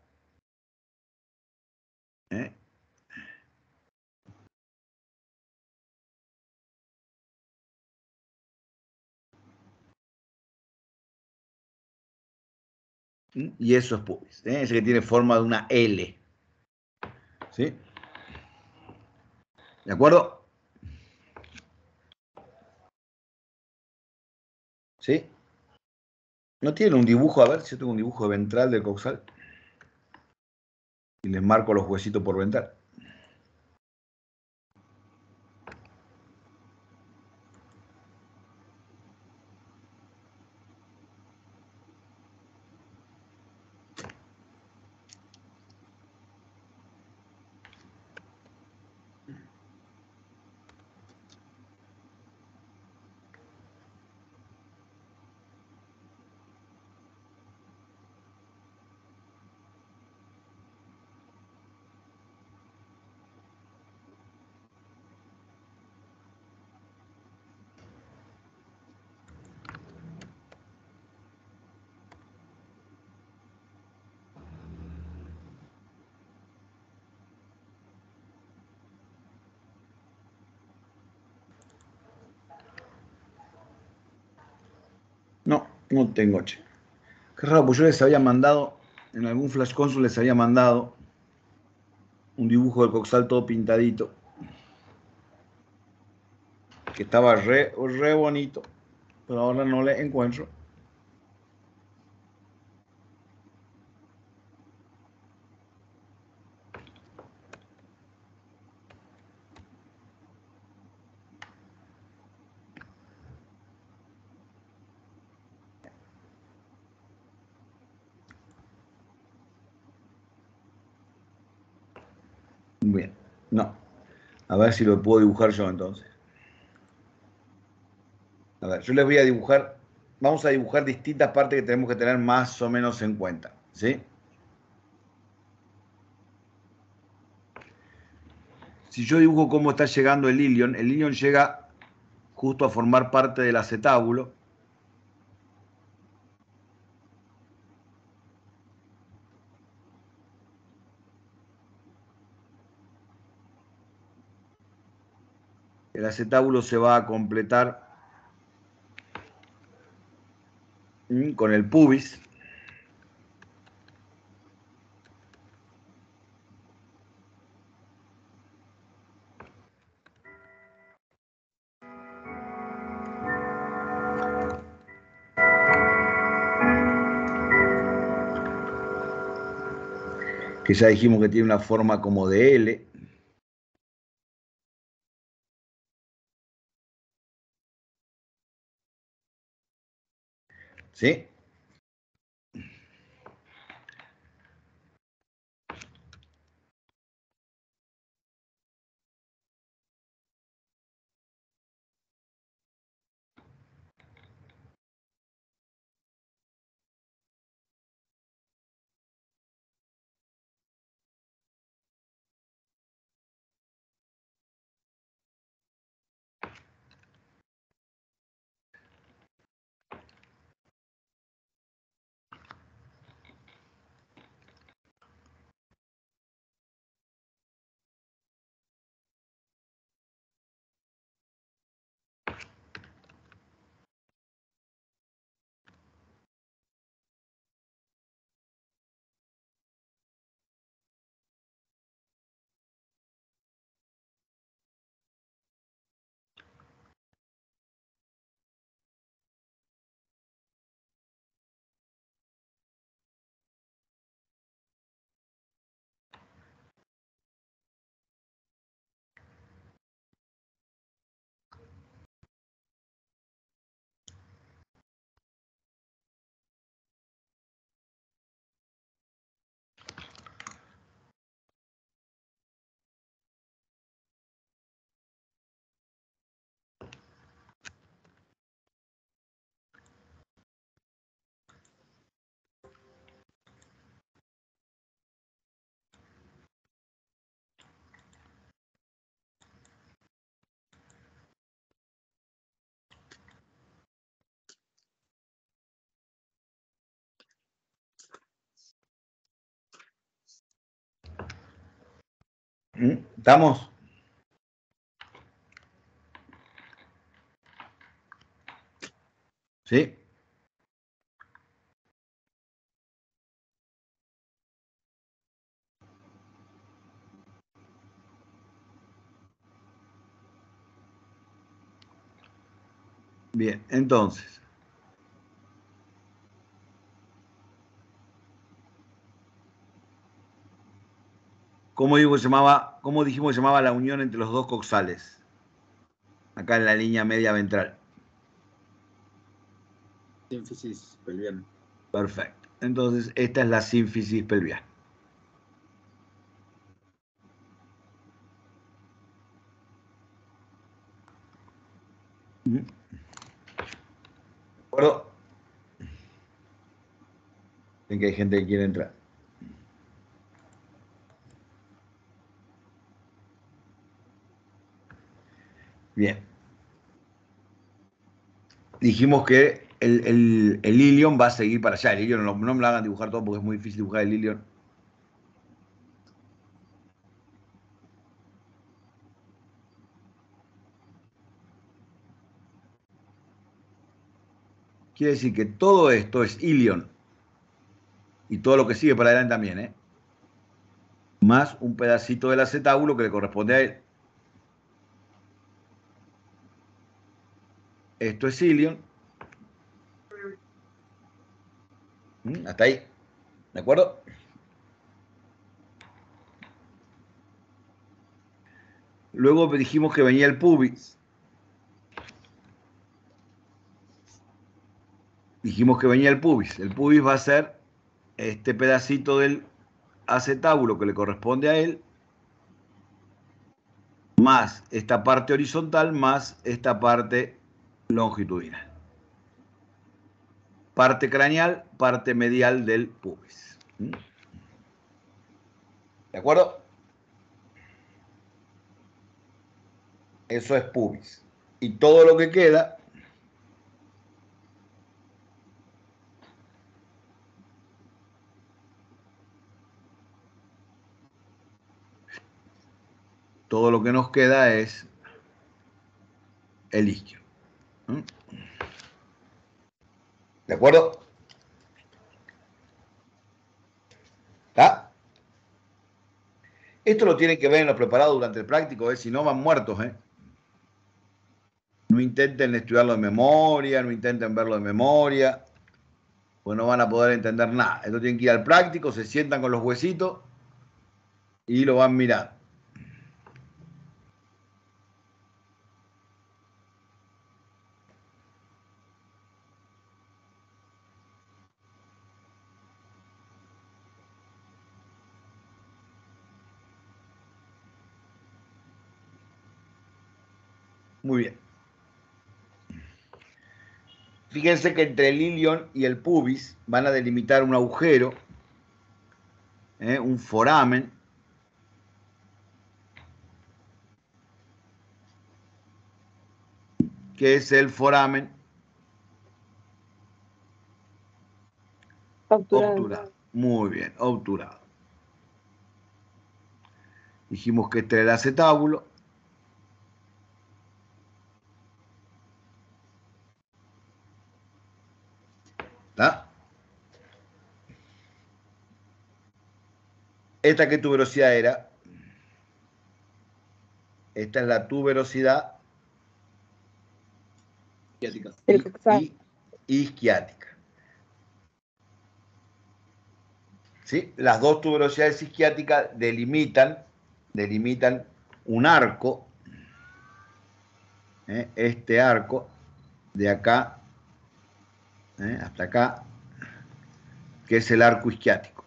Y eso es pubis. Ese que tiene forma de una L. ¿Sí? ¿De acuerdo? ¿Sí? ¿No tienen un dibujo? A ver si yo tengo un dibujo ventral del coxal. Y les marco los huesitos por ventral. No, no tengo, che. Qué raro, pues yo les había mandado, en algún Flash Console les había mandado un dibujo del coxal todo pintadito. Que estaba re bonito. Pero ahora no le encuentro. Bien, no. A ver si lo puedo dibujar yo entonces. A ver, yo les voy a dibujar, vamos a dibujar distintas partes que tenemos que tener más o menos en cuenta, ¿sí? Si yo dibujo cómo está llegando el ilion llega justo a formar parte del acetábulo. El acetábulo se va a completar con el pubis. Que ya dijimos que tiene una forma como de L. ¿Sí? ¿Estamos? ¿Sí? Bien, entonces. ¿Cómo dijimos que se llamaba la unión entre los dos coxales? Acá en la línea media ventral. Sínfisis pelviana. Perfecto. Entonces, esta es la sínfisis pelviana. ¿De acuerdo? Ven que hay gente que quiere entrar. Bien. Dijimos que el ilion va a seguir para allá. El ilion no me lo hagan dibujar todo porque es muy difícil dibujar el ilion. Quiere decir que todo esto es ilion. Y todo lo que sigue para adelante también, ¿eh? Más un pedacito del acetábulo que le corresponde a él. Esto es ilion. Hasta ahí. ¿De acuerdo? Luego dijimos que venía el pubis. Dijimos que venía el pubis. El pubis va a ser este pedacito del acetábulo que le corresponde a él, más esta parte horizontal, más esta parte longitudinal. Parte craneal, parte medial del pubis. ¿De acuerdo? Eso es pubis. Y todo lo que queda nos queda es el isquio. ¿De acuerdo? ¿Está? Esto lo tienen que ver en los preparados durante el práctico, si no van muertos. No intenten estudiarlo de memoria, no intenten verlo de memoria, pues no van a poder entender nada. Esto tienen que ir al práctico, se sientan con los huesitos y lo van mirando. Muy bien. Fíjense que entre el ilion y el pubis van a delimitar un agujero, un foramen, que es el foramen obturado. Muy bien, obturado. Dijimos que este era el acetábulo. ¿Está? ¿Esta qué tuberosidad era? Esta es la tuberosidad isquiática. Isquiática. ¿Sí? Las dos tuberosidades isquiáticas delimitan un arco, este arco de acá hasta acá, que es el arco isquiático.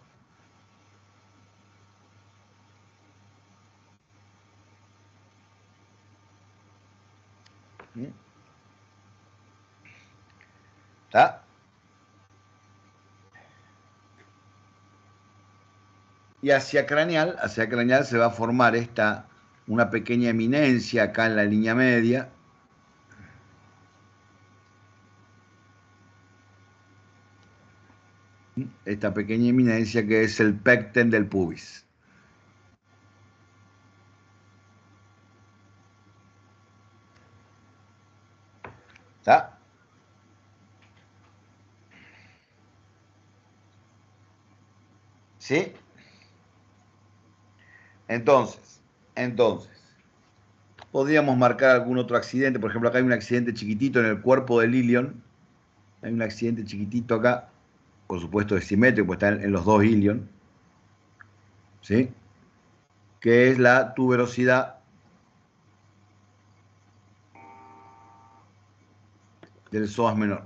¿Está? Y hacia craneal se va a formar una pequeña eminencia acá en la línea media. Esta pequeña eminencia que es el pecten del pubis. ¿Está? ¿Sí? Entonces, podríamos marcar algún otro accidente. Por ejemplo, acá hay un accidente chiquitito en el cuerpo de Ilion. Hay un accidente chiquitito acá. Por supuesto es simétrico, pues está en los dos Ilion. ¿Sí? Que es la tuberosidad del psoas menor.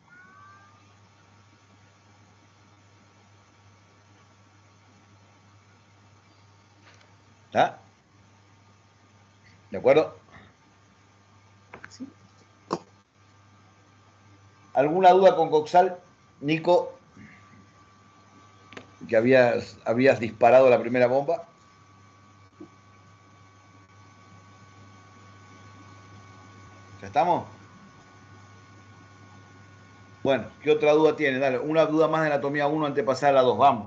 ¿Está? ¿De acuerdo? Sí. ¿Alguna duda con Coxal, Nico? Que habías disparado la primera bomba. ¿Ya estamos? Bueno, ¿qué otra duda tiene? Dale, una duda más de anatomía 1 antes de pasar a la 2. Vamos.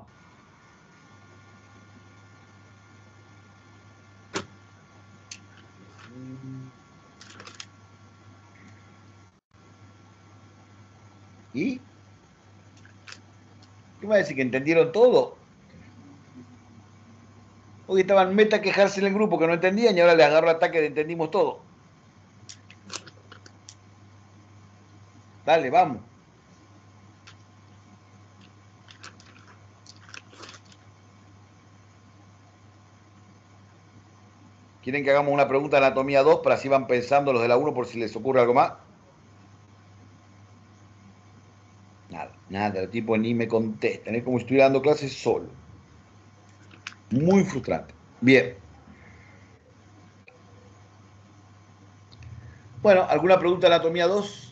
¿Y? ¿Qué me va a decir? ¿Que entendieron todo? Hoy estaban meta a quejarse en el grupo que no entendían y ahora les agarro ataque de entendimos todo. Dale, vamos. ¿Quieren que hagamos una pregunta de anatomía 2 para así van pensando los de la 1 por si les ocurre algo más? Nada, el tipo ni me contestan. Es como si estuviera dando clases solo. Muy frustrante. Bien. Bueno, ¿alguna pregunta de anatomía 2?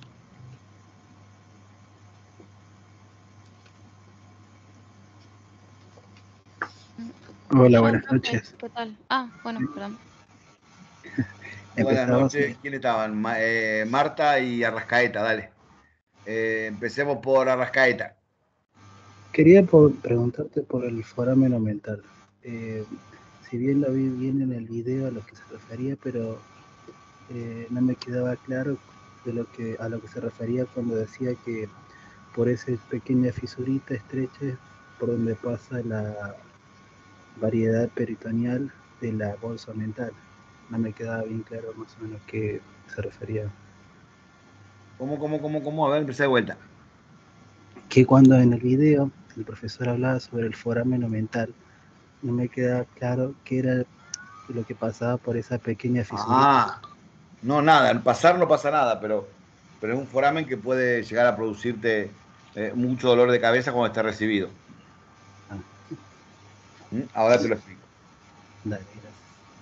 Hola, Yo, buenas profe, noches. ¿qué tal? Ah, bueno, perdón. Buenas Empezamos. noches. ¿Quiénes estaban? Marta y Arrascaeta, dale. Empecemos por Arrascaeta. Quería preguntarte por el foramen mental. Eh, si bien lo vi bien en el video a lo que se refería, pero no me quedaba claro a lo que se refería cuando decía que por esa pequeña fisurita estrecha es por donde pasa la variedad peritoneal de la bolsa mental. No me quedaba bien claro más o menos a qué se refería. ¿Cómo? A ver, empecé de vuelta. Que cuando en el video el profesor hablaba sobre el foramen mental, no me quedaba claro qué era lo que pasaba por esa pequeña fisurita. Ah, no, nada. Al pasar no pasa nada, pero es un foramen que puede llegar a producirte mucho dolor de cabeza cuando esté recibido. Ah, Ahora te lo explico. dale, gracias.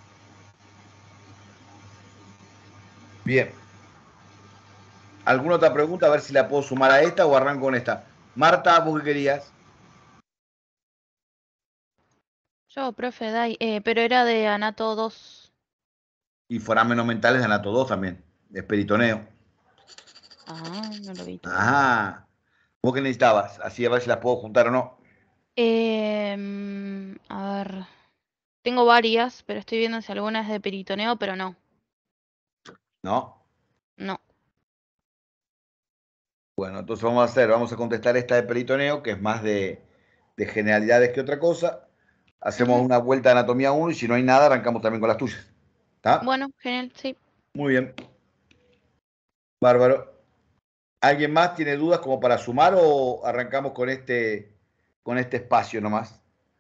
Bien. ¿Alguna otra pregunta? A ver si la puedo sumar a esta o arranco con esta. Marta, ¿vos qué querías? Yo, profe, Dai, pero era de Anato 2. Y forámenes mentales de anato 2 también. De peritoneo. Ah, no lo vi todavía. Ah. ¿Vos qué necesitabas? Así a ver si las puedo juntar o no. A ver, tengo varias, pero estoy viendo si alguna es de peritoneo, pero no, ¿No? no. Bueno, entonces vamos a contestar esta de peritoneo, que es más de generalidades que otra cosa. Hacemos Ujú. una vuelta de anatomía 1 y si no hay nada, arrancamos también con las tuyas. ¿Está? Bueno, genial, sí. Muy bien. Bárbaro. ¿Alguien más tiene dudas como para sumar o arrancamos con este espacio nomás?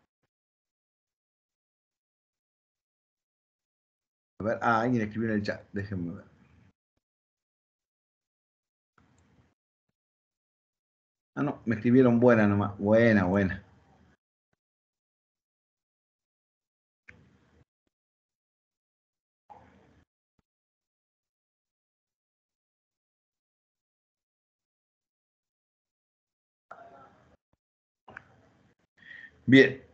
A ver, alguien escribió en el chat. Déjenme ver. Ah, no, me escribieron buena nomás. Buena. Bien.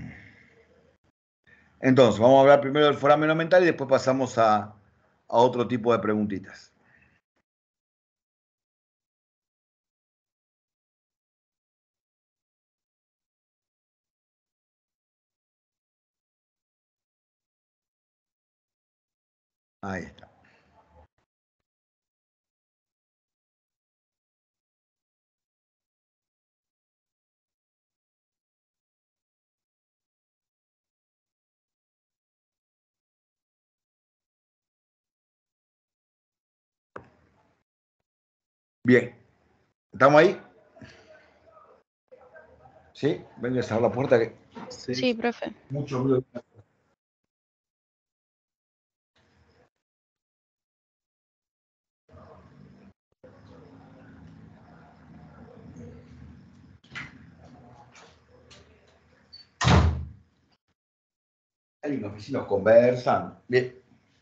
Entonces, vamos a hablar primero del foramen mental y después pasamos a otro tipo de preguntitas. Ahí está. Bien. ¿Estamos ahí? ¿Sí? Venga a cerrar la puerta que... Sí, profe. Mucho ruido. Hay unos vecinos conversan. Bien.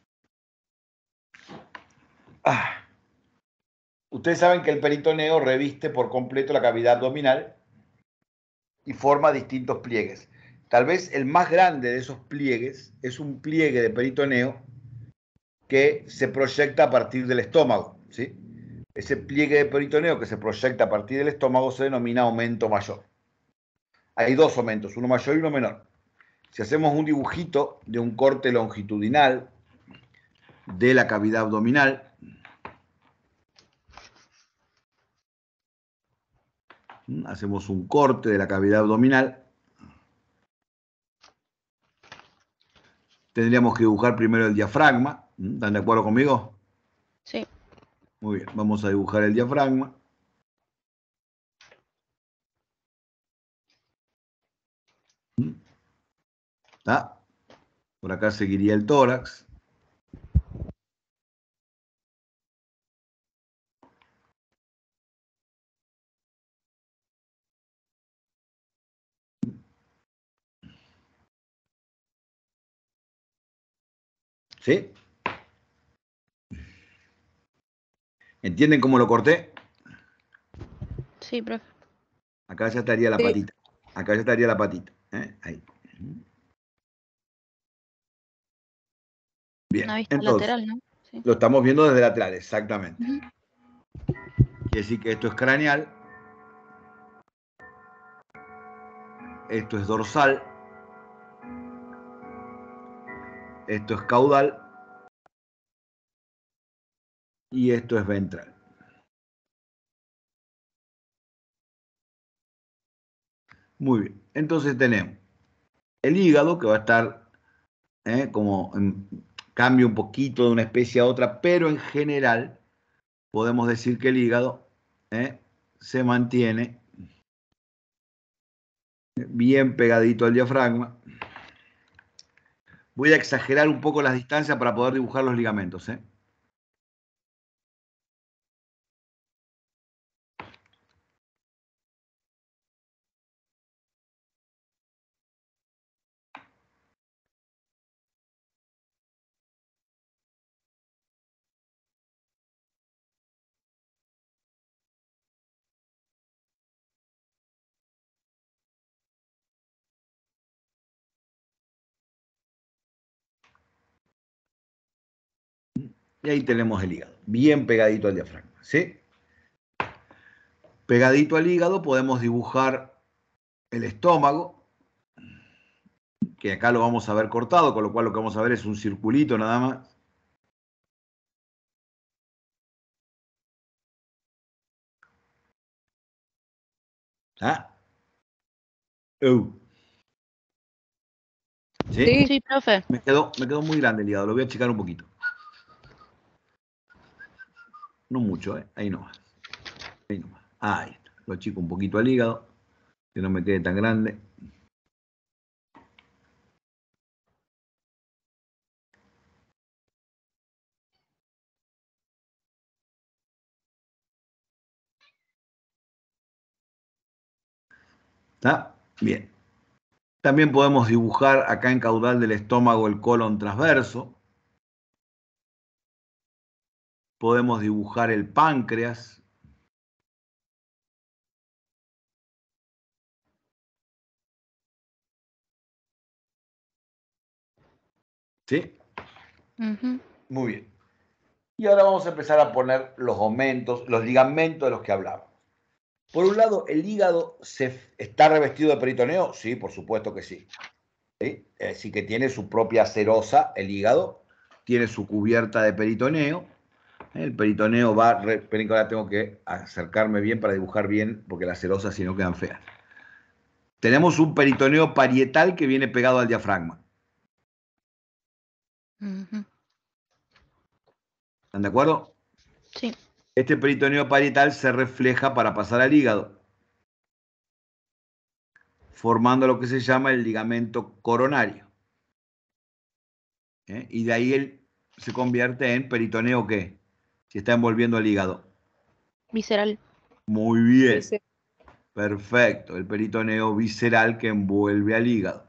Ustedes saben que el peritoneo reviste por completo la cavidad abdominal y forma distintos pliegues. Tal vez el más grande de esos pliegues es un pliegue de peritoneo que se proyecta a partir del estómago, ¿sí? Ese pliegue de peritoneo que se proyecta a partir del estómago se denomina aumento mayor. Hay dos aumentos, uno mayor y uno menor. Si hacemos un dibujito de un corte longitudinal de la cavidad abdominal, hacemos un corte de la cavidad abdominal, tendríamos que dibujar primero el diafragma. ¿Están de acuerdo conmigo? Sí. Muy bien, vamos a dibujar el diafragma. ¿Está? Por acá seguiría el tórax. ¿Sí? ¿Entienden cómo lo corté? Sí, profe. Acá ya estaría la patita. Acá ya estaría la patita. Ahí. Bien. Una vista Entonces, lateral, ¿no? Sí. lo estamos viendo desde lateral, exactamente. Ujú. Quiere decir que esto es craneal. Esto es dorsal. Esto es caudal. Y esto es ventral. Muy bien. Entonces tenemos el hígado, que va a estar como cambia un poquito de una especie a otra, pero en general podemos decir que el hígado se mantiene bien pegadito al diafragma. Voy a exagerar un poco las distancias para poder dibujar los ligamentos. Y ahí tenemos el hígado, bien pegadito al diafragma. ¿Sí? Pegadito al hígado podemos dibujar el estómago, que acá lo vamos a ver cortado, con lo cual lo que vamos a ver es un circulito nada más. ¿Ah? ¿Sí? Sí, profe. Me quedó muy grande el hígado, lo voy a achicar un poquito. No mucho, ahí nomás. Ahí nomás. Ahí está. Lo achico un poquito al hígado, que no me quede tan grande. ¿Está? Bien. También podemos dibujar acá en caudal del estómago el colon transverso. Podemos dibujar el páncreas. ¿Sí? Ujú. Muy bien. Y ahora vamos a empezar a poner los aumentos, los ligamentos de los que hablamos. Por un lado, ¿el hígado está revestido de peritoneo? Sí, por supuesto que sí. ¿Sí? Es decir, que tiene su propia serosa, el hígado, tiene su cubierta de peritoneo. El peritoneo va... Esperen que ahora tengo que acercarme bien para dibujar bien, porque las serosas si no quedan feas. Tenemos un peritoneo parietal que viene pegado al diafragma. Ujú. ¿Están de acuerdo? Sí. Este peritoneo parietal se refleja para pasar al hígado, formando lo que se llama el ligamento coronario. Y de ahí él se convierte en peritoneo, ¿qué? Si está envolviendo al hígado. Visceral. Muy bien. Dice, Perfecto. El peritoneo visceral que envuelve al hígado.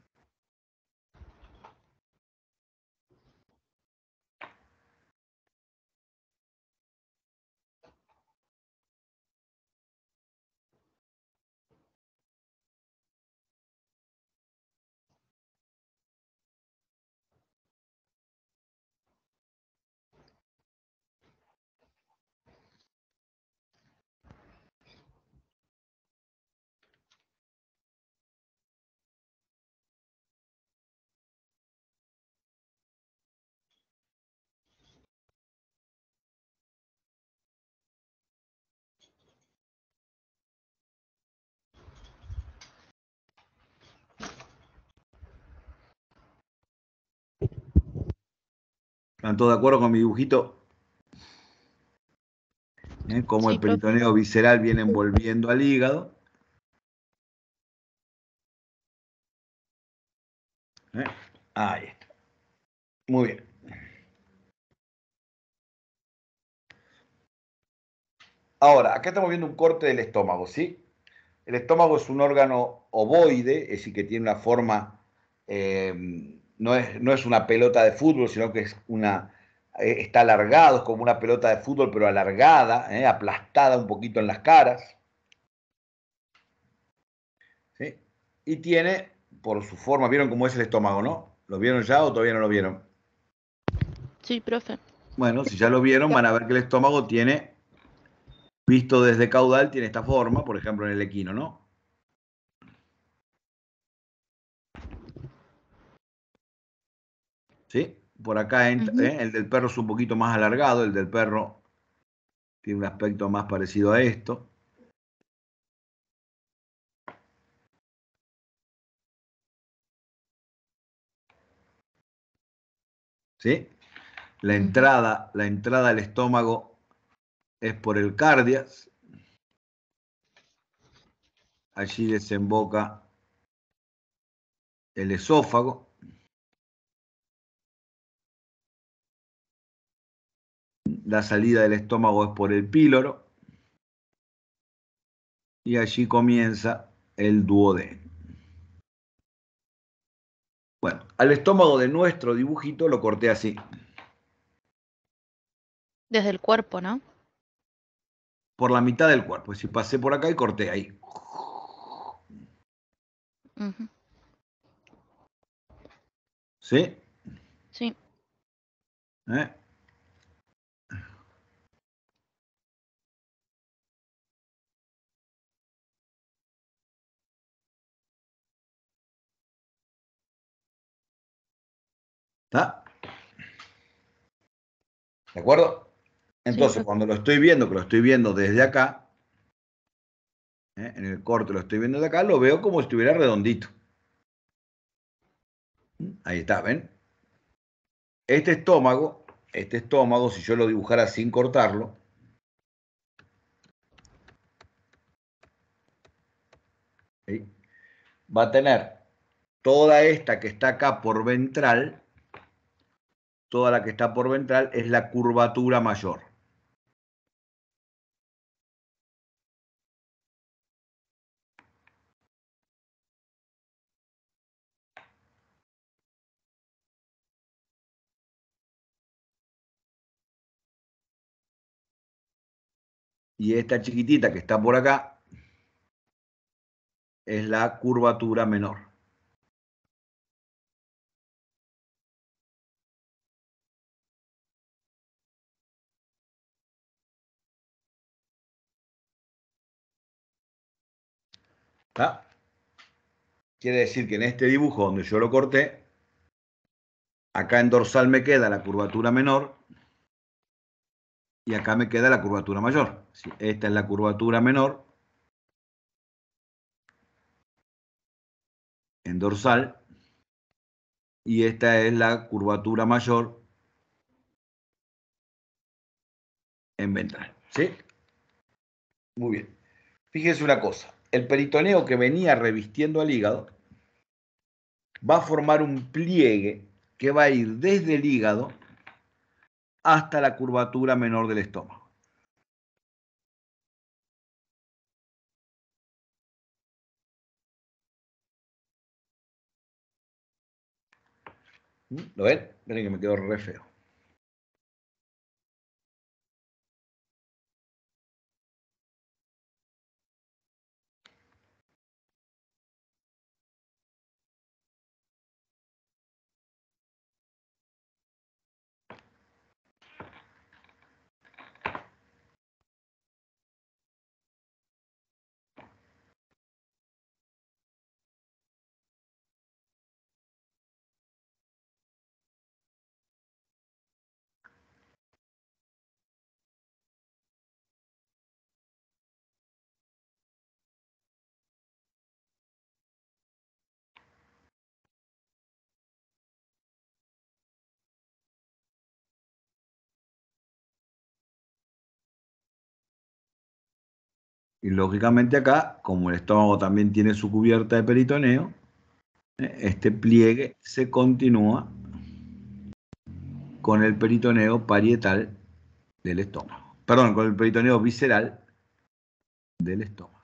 ¿Están todos de acuerdo con mi dibujito? Cómo Sí, el profe. peritoneo visceral viene envolviendo al hígado. Ahí está. Muy bien. Ahora, acá estamos viendo un corte del estómago, ¿sí? El estómago es un órgano ovoide, es decir, que tiene una forma, no es una pelota de fútbol, sino que es está alargado, es como una pelota de fútbol, pero alargada, aplastada un poquito en las caras. ¿Sí? Y tiene, por su forma, ¿vieron cómo es el estómago, no? ¿Lo vieron ya o todavía no lo vieron? Sí, profe. Bueno, si ya lo vieron, van a ver que el estómago tiene, visto desde caudal, tiene esta forma, por ejemplo, en el equino, ¿no? ¿Sí? Por acá el del perro es un poquito más alargado, el del perro tiene un aspecto más parecido a esto. ¿Sí? La entrada al estómago es por el cardias. Allí desemboca el esófago. La salida del estómago es por el píloro. Y allí comienza el duodeno. Bueno, al estómago de nuestro dibujito lo corté así. Desde el cuerpo, ¿no? Por la mitad del cuerpo. Si pasé por acá y corté ahí. Ujú. ¿Sí? Sí. ¿Eh? ¿Está? ¿De acuerdo? Entonces, profe. cuando lo estoy viendo, que lo estoy viendo desde acá, en el corte lo estoy viendo de acá, lo veo como si estuviera redondito. Ahí está, ¿ven? Este estómago, si yo lo dibujara sin cortarlo, ¿sí? Va a tener toda esta que está acá por ventral, toda la que está por ventral es la curvatura mayor. Y esta chiquitita que está por acá es la curvatura menor. ¿Está? Quiere decir que en este dibujo donde yo lo corté, acá en dorsal me queda la curvatura menor y acá me queda la curvatura mayor. Esta es la curvatura menor en dorsal y esta es la curvatura mayor en ventral. ¿Sí? Muy bien. Fíjense una cosa. El peritoneo que venía revistiendo al hígado va a formar un pliegue que va a ir desde el hígado hasta la curvatura menor del estómago. ¿Lo ven? Miren que me quedó re feo. Y lógicamente acá, como el estómago también tiene su cubierta de peritoneo, este pliegue se continúa con el peritoneo parietal del estómago. Perdón, con el peritoneo visceral del estómago.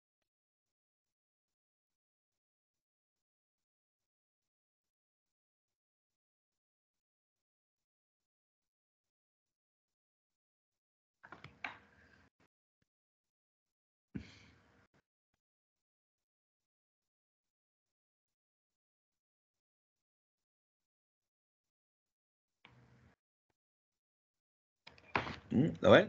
¿Lo ven?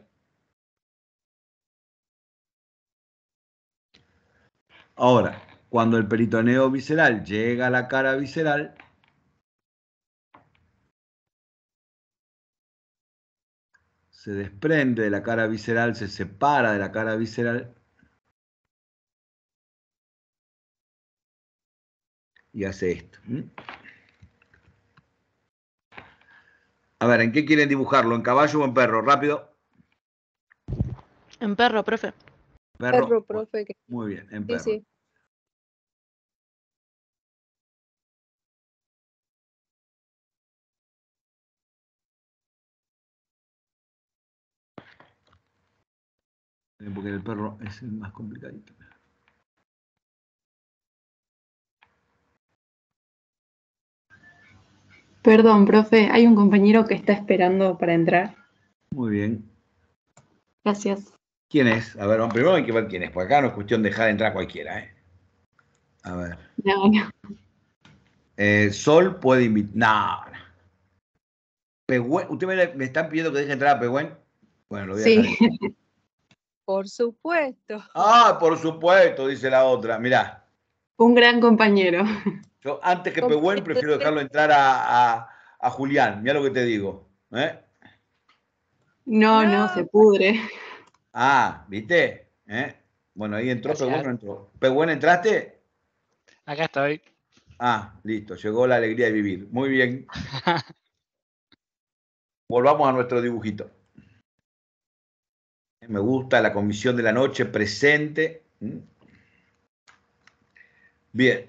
Ahora, cuando el peritoneo visceral llega a la cara visceral, se desprende de la cara visceral, se separa de la cara visceral y hace esto. A ver, ¿en qué quieren dibujarlo? ¿En caballo o en perro? Rápido. En perro, profe. Perro. Perro, profe. Muy bien, en Sí, perro. sí. Porque el perro es el más complicadito. Perdón, profe, hay un compañero que está esperando para entrar. Muy bien. Gracias. ¿Quién es? A ver, primero hay que ver quién es, porque acá no es cuestión de dejar entrar a cualquiera, ¿eh? A ver. No, no. Sol puede invitar. No. Pehuen. ¿Ustedes me están pidiendo que deje entrar a Pehuen? Bueno, lo voy a dejar Sí, entrar. Por supuesto. Ah, por supuesto, dice la otra. Mirá, un gran compañero. yo antes que Pehuen Compañero prefiero dejarlo entrar a Julián. Mirá lo que te digo. ¿Eh? No, no, No, se pudre. Ah, ¿viste? ¿Eh? Bueno, ahí entró Pehuen, no Gracias. entró. ¿Pehuen entraste? Acá estoy. Ah, listo, llegó la alegría de vivir. Muy bien. Volvamos a nuestro dibujito. Me gusta la comisión de la noche presente. Bien.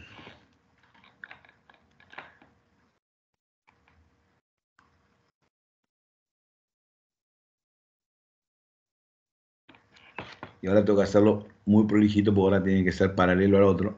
Y ahora tengo que hacerlo muy prolijito porque ahora tiene que ser paralelo al otro.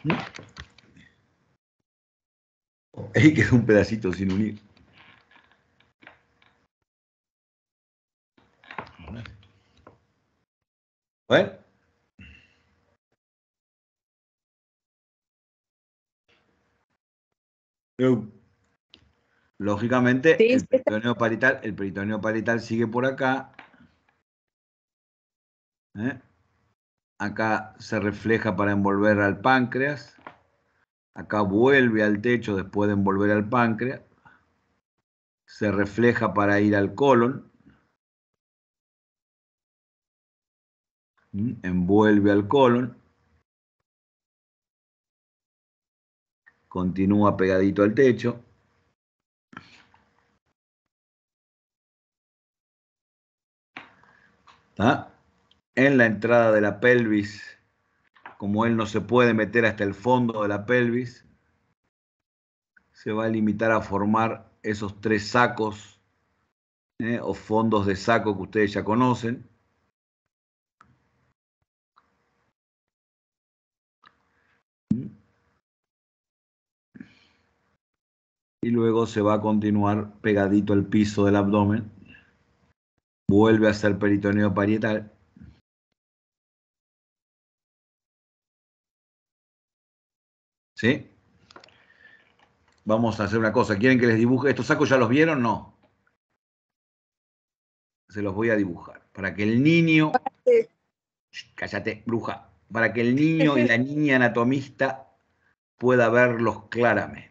Ahí quedó un pedacito sin unir. Bueno. Lógicamente, Sí, el peritoneo parietal sigue por acá. Acá se refleja para envolver al páncreas. Acá vuelve al techo después de envolver al páncreas. Se refleja para ir al colon. Envuelve al colon. Continúa pegadito al techo. ¿Está? En la entrada de la pelvis, como él no se puede meter hasta el fondo de la pelvis, se va a limitar a formar esos 3 sacos o fondos de saco que ustedes ya conocen. Y luego se va a continuar pegadito al piso del abdomen. Vuelve a ser peritoneo parietal. ¿Sí? Vamos a hacer una cosa. ¿Quieren que les dibuje? ¿Estos sacos ya los vieron? No. Se los voy a dibujar. Para que el niño... Cállate, bruja. Para que el niño y la niña anatomista pueda verlos claramente.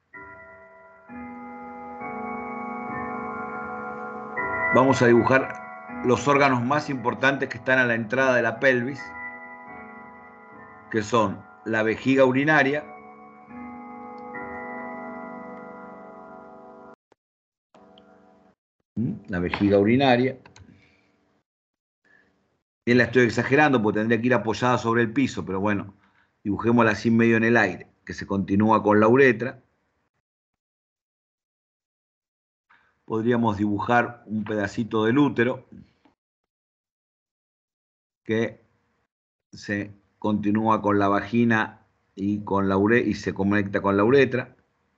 Vamos a dibujar los órganos más importantes que están a la entrada de la pelvis, que son la vejiga urinaria, Bien, la estoy exagerando porque tendría que ir apoyada sobre el piso, pero bueno, dibujémosla así medio en el aire, que se continúa con la uretra. Podríamos dibujar un pedacito del útero que se continúa con la vagina y se conecta con la uretra.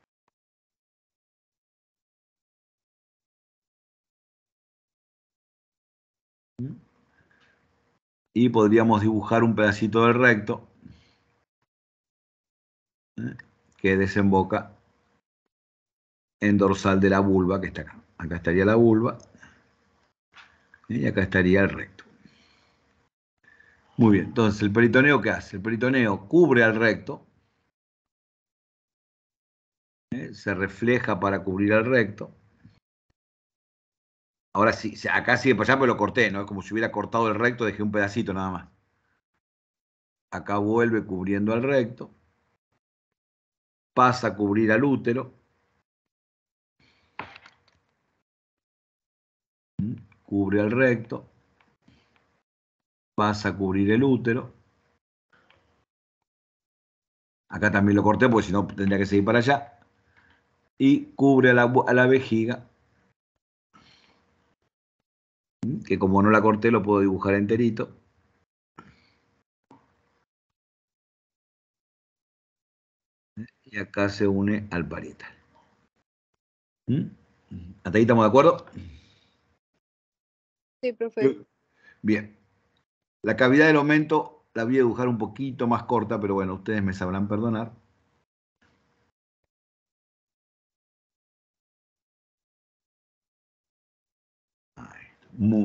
Y podríamos dibujar un pedacito del recto que desemboca en dorsal de la vulva, que está acá. Acá estaría la vulva y acá estaría el recto. Muy bien, entonces, ¿el peritoneo qué hace? El peritoneo cubre al recto, se refleja para cubrir al recto. Ahora sí, acá sigue para allá, pero lo corté, ¿no? Es como si hubiera cortado el recto, dejé un pedacito nada más. Acá vuelve cubriendo al recto, pasa a cubrir al útero, cubre al recto, pasa a cubrir el útero. Acá también lo corté porque si no tendría que seguir para allá. Y cubre a la vejiga, que como no la corté lo puedo dibujar enterito. Y acá se une al parietal. ¿Hasta ahí estamos de acuerdo? Sí, profe. Bien. La cavidad del aumento la voy a dibujar un poquito más corta, pero bueno, ustedes me sabrán perdonar. Ahí, muy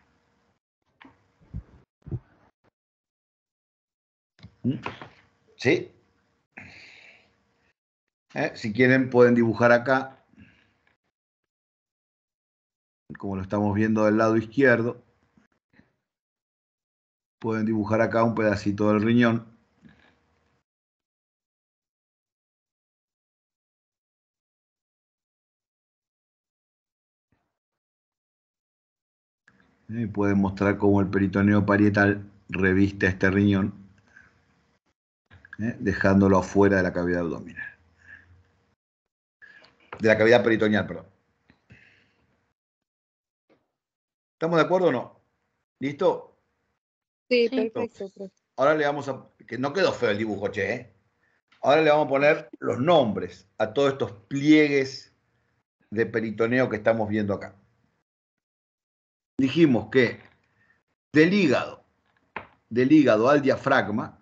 bien. ¿Sí? Si quieren pueden dibujar acá, como lo estamos viendo del lado izquierdo. Pueden dibujar acá un pedacito del riñón. Y pueden mostrar cómo el peritoneo parietal reviste a este riñón, dejándolo afuera de la cavidad abdominal. De la cavidad peritoneal, perdón. ¿Estamos de acuerdo o no? ¿Listo? Sí, Sí. perfecto, profe. Ahora le vamos a... Que no quedó feo el dibujo, che, Ahora le vamos a poner los nombres a todos estos pliegues de peritoneo que estamos viendo acá. Dijimos que del hígado al diafragma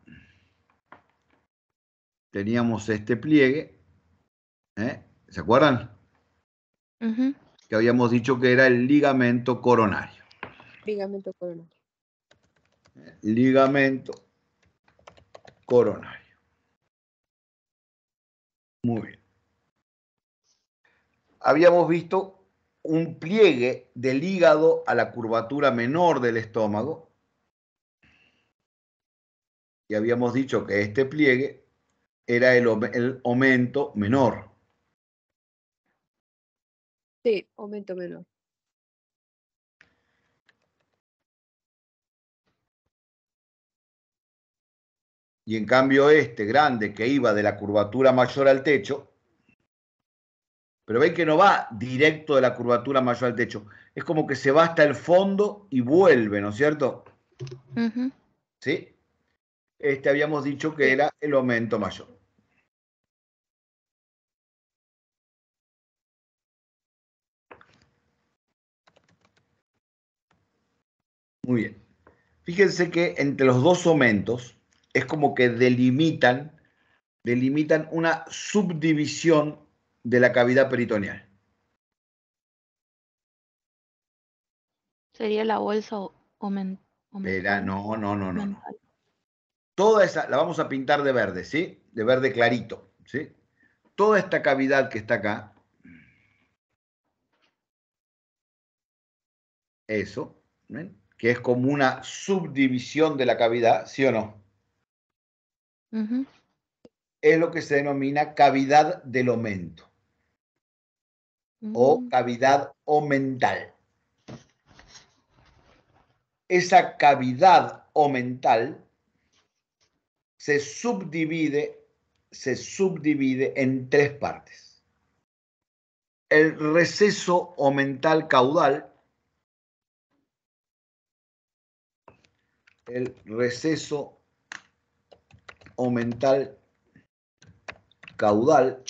teníamos este pliegue, ¿se acuerdan? Ujú. Que habíamos dicho que era el ligamento coronario. Ligamento coronario. Ligamento coronario. Muy bien. Habíamos visto un pliegue del hígado a la curvatura menor del estómago. Y habíamos dicho que este pliegue era el aumento menor. Sí, aumento menor. Y en cambio este grande que iba de la curvatura mayor al techo, pero ven que no va directo de la curvatura mayor al techo, es como que se va hasta el fondo y vuelve, ¿no es cierto? Ujú. ¿Sí? Este habíamos dicho que era el aumento mayor. Muy bien. Fíjense que entre los dos aumentos es como que delimitan una subdivisión de la cavidad peritoneal. Sería la bolsa Espera, no. mental. Toda esa la vamos a pintar de verde, ¿sí? De verde clarito, ¿sí? Toda esta cavidad que está acá, eso, ¿ven? Que es como una subdivisión de la cavidad, ¿sí o no? Ujú. Es lo que se denomina cavidad del aumento o cavidad omental. Esa cavidad omental se subdivide en tres partes. El receso omental caudal, el receso omental caudal,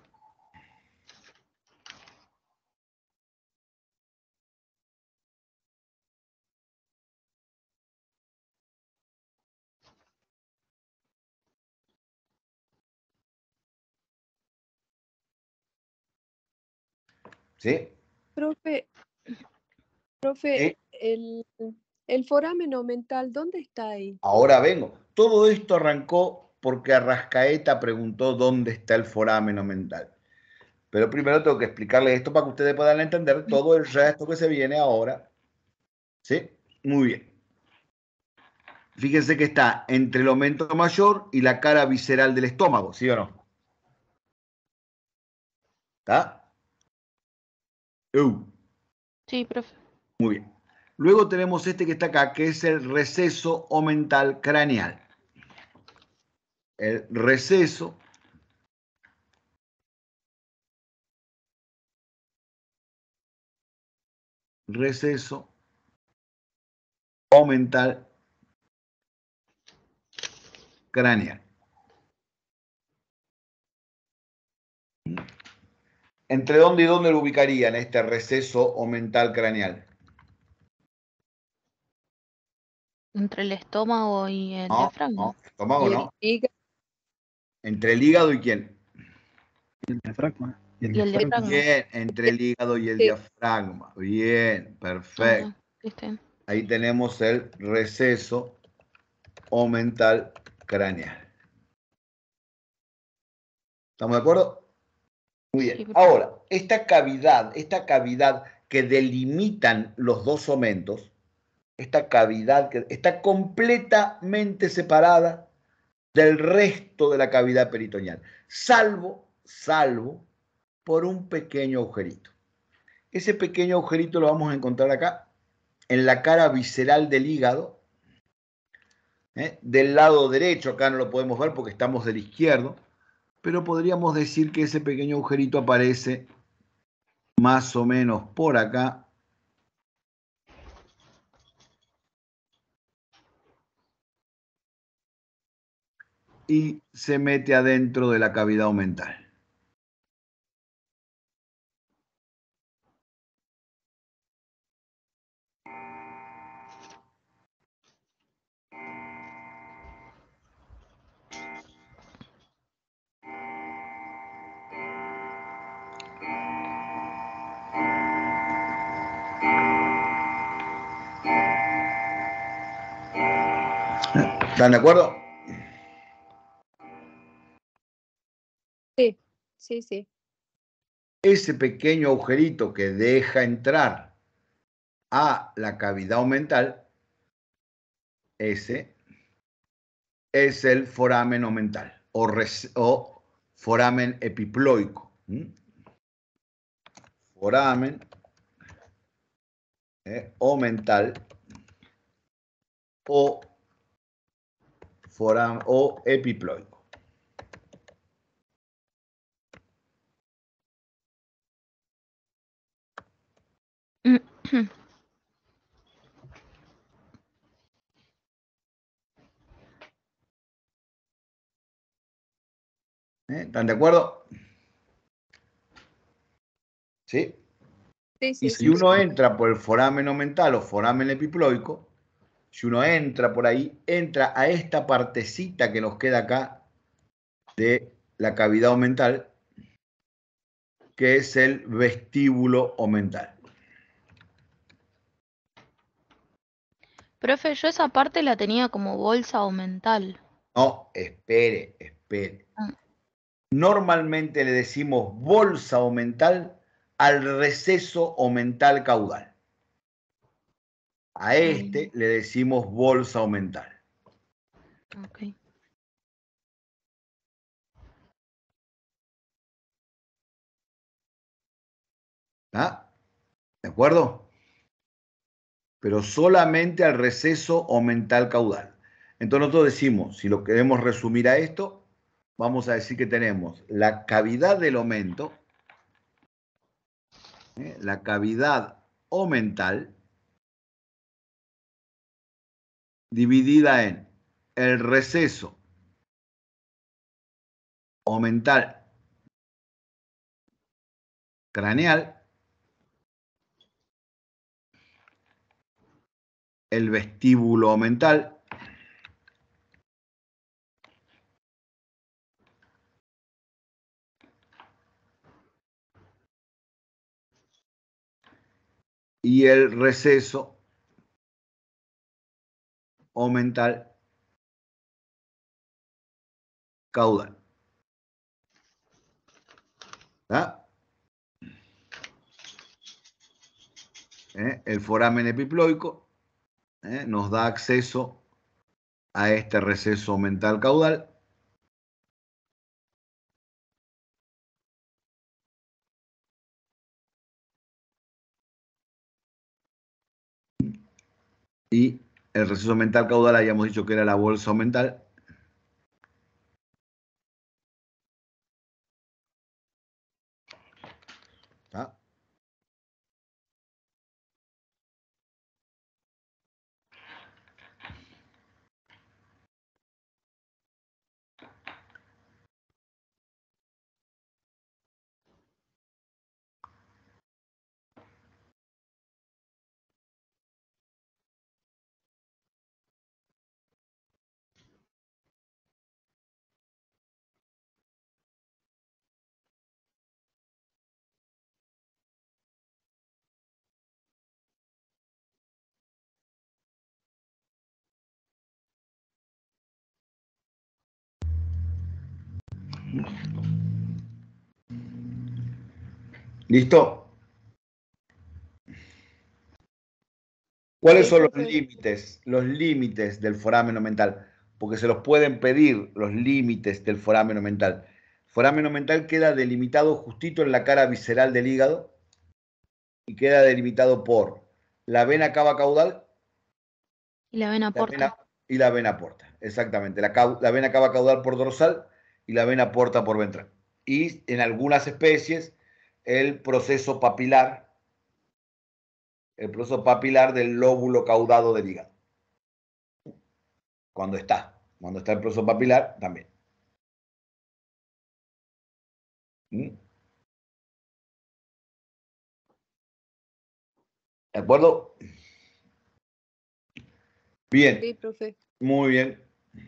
¿sí? Profe, ¿Sí? el foramen omental, ¿dónde está ahí? Ahora vengo. Todo esto arrancó porque Arrascaeta preguntó dónde está el foramen omental. Pero primero tengo que explicarles esto para que ustedes puedan entender todo el resto que se viene ahora. ¿Sí? Muy bien. Fíjense que está entre el aumento mayor y la cara visceral del estómago, ¿sí o no? ¿Está? Sí, profe. Muy bien. Luego tenemos este que está acá, que es el receso omental craneal. El receso omental craneal. ¿Entre dónde y dónde lo ubicarían este receso omental craneal? Entre el estómago y el No, diafragma. estómago Y no. el hígado. ¿Entre el hígado y quién? El diafragma. Y el diafragma. Bien, entre el hígado y el Sí. diafragma. Bien, perfecto. ¿Viste? Ahí tenemos el receso omental craneal. ¿Estamos de acuerdo? Muy bien. Sí, profe. Ahora, esta cavidad que delimitan los dos aumentos, esta cavidad que está completamente separada del resto de la cavidad peritoneal, salvo por un pequeño agujerito. Ese pequeño agujerito lo vamos a encontrar acá, en la cara visceral del hígado, del lado derecho. Acá no lo podemos ver porque estamos del izquierdo, pero podríamos decir que ese pequeño agujerito aparece más o menos por acá. y se mete adentro de la cavidad omental. ¿Están de acuerdo? Sí, sí, sí. Ese pequeño agujerito que deja entrar a la cavidad omental, ese es el foramen omental o foramen epiploico. Foramen omental o foramen o epiploico. ¿Están de acuerdo? ¿Sí? Sí, Y sí, si sí. uno entra por el foramen omental o foramen epiploico, si uno entra por ahí, entra a esta partecita que nos queda acá de la cavidad omental, que es el vestíbulo omental. Profe, yo esa parte la tenía como bolsa omental. No, espere. Ah, Normalmente le decimos bolsa omental al receso omental caudal. A este le decimos bolsa omental. ok. ¿Está? ¿De acuerdo? Pero solamente al receso omental caudal. Entonces nosotros decimos, si lo queremos resumir a esto, vamos a decir que tenemos la cavidad del omento, la cavidad omental, dividida en el receso omental craneal, el vestíbulo omental, y el receso omental caudal. ¿Está? El foramen epiploico nos da acceso a este receso omental caudal. Y el receso omental caudal habíamos dicho que era la bolsa omental. ¿Está? ¿Listo? ¿Cuáles Sí, son los profe. límites? Los límites del foramen mental, porque se los pueden pedir los límites del foramen mental. El foramen mental queda delimitado justito en la cara visceral del hígado y queda delimitado por la vena cava caudal Y la vena porta. y la vena porta. Exactamente, la vena cava caudal por dorsal y la vena porta por ventral. Y en algunas especies el proceso papilar del lóbulo caudado del hígado. Cuando está el proceso papilar, también. ¿Mm? ¿De acuerdo? Bien, Sí, profe. muy bien.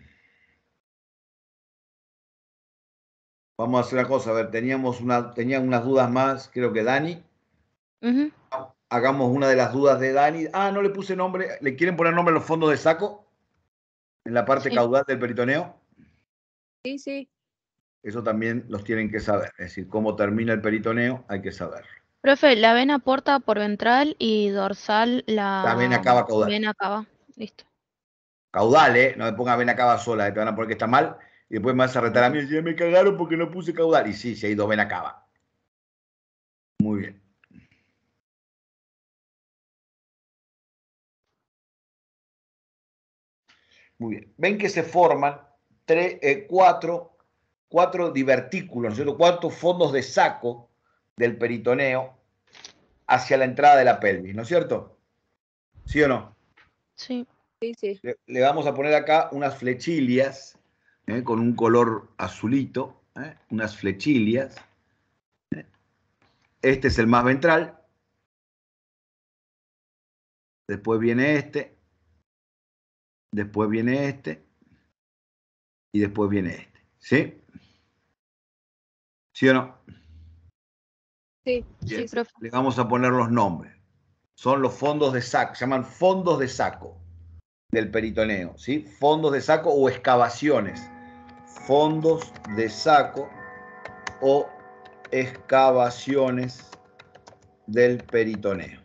Vamos a hacer una cosa, a ver, tenía unas dudas más, creo que Dani. Ujú. Hagamos una de las dudas de Dani. Ah, no le puse nombre. ¿Le quieren poner nombre a los fondos de saco? En la parte Sí. caudal del peritoneo. Sí, sí. Eso también los tienen que saber. Es decir, cómo termina el peritoneo, hay que saber. Profe, la vena porta por ventral y dorsal La vena la cava caudal. vena cava. Listo. Caudal, ¿eh? No me pongas vena cava sola, te van a poner que está mal. Y después me vas a retar a mí y decir, me cagaron porque no puse caudal. Y sí, se ha ido vena cava. Muy bien. Muy bien. Ven que se forman cuatro divertículos, ¿no es cierto? Cuatro fondos de saco del peritoneo hacia la entrada de la pelvis, ¿no es cierto? ¿Sí o no? Sí. Sí, sí. Le vamos a poner acá unas flechilias con un color azulito, unas flechilias. Este es el más ventral. Después viene este. Después viene este. Y después viene este. ¿Sí? ¿Sí o no? Sí, Bien. sí, sí. Profe. Le vamos a poner los nombres. Son los fondos de saco. Se llaman fondos de saco del peritoneo. ¿Sí? Fondos de saco o excavaciones. Fondos de saco o excavaciones del peritoneo.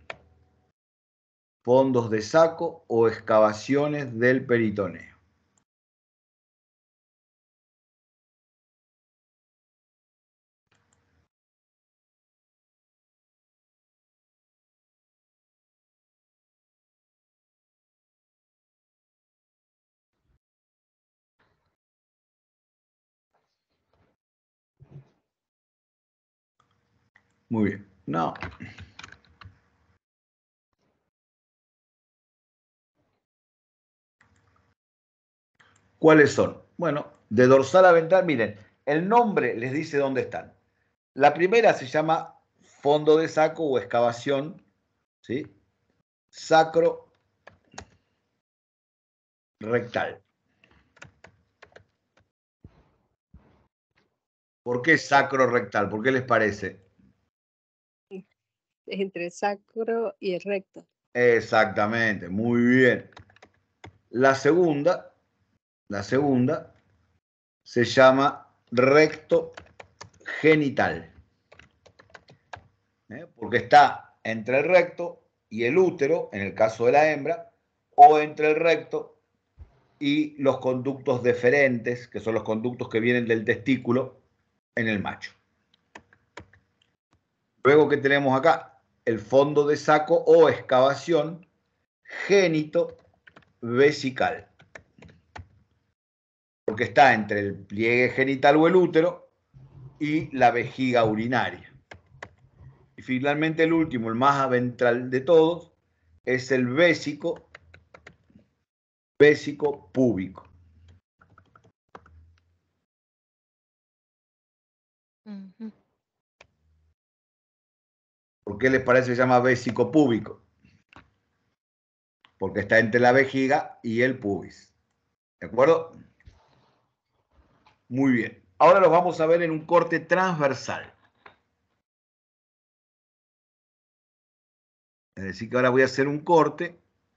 Fondos de saco o excavaciones del peritoneo. Muy bien. No. ¿Cuáles son? Bueno, de dorsal a ventral, miren, el nombre les dice dónde están. La primera se llama fondo de saco o excavación, ¿sí? Sacro rectal. ¿Por qué sacro rectal? ¿Por qué les parece? Entre el sacro y el recto. Exactamente, muy bien. La segunda se llama recto genital, porque está entre el recto y el útero, en el caso de la hembra, o entre el recto y los conductos deferentes, que son los conductos que vienen del testículo, en el macho. Luego, ¿qué tenemos acá? El fondo de saco o excavación génito vesical, porque está entre el pliegue genital o el útero y la vejiga urinaria. Y finalmente el último, el más ventral de todos, es el vésico púbico. Ujú. ¿Por qué les parece que se llama vésico púbico? Porque está entre la vejiga y el pubis. ¿De acuerdo? Muy bien. Ahora los vamos a ver en un corte transversal. Es decir, que ahora voy a hacer un corte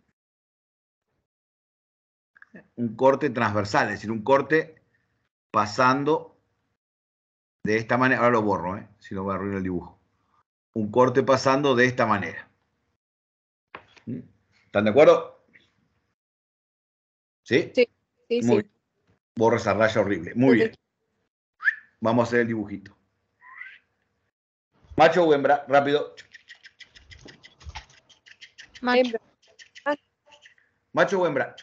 transversal, es decir, un corte pasando de esta manera. Ahora lo borro, si no voy a arruinar el dibujo. Un corte pasando de esta manera. ¿Están de acuerdo? ¿Sí? Sí, sí, Muy sí. bien. Borro esa raya horrible. Muy bien. Vamos a hacer el dibujito. Macho o hembra, rápido. Macho. Hembra. Macho o hembra.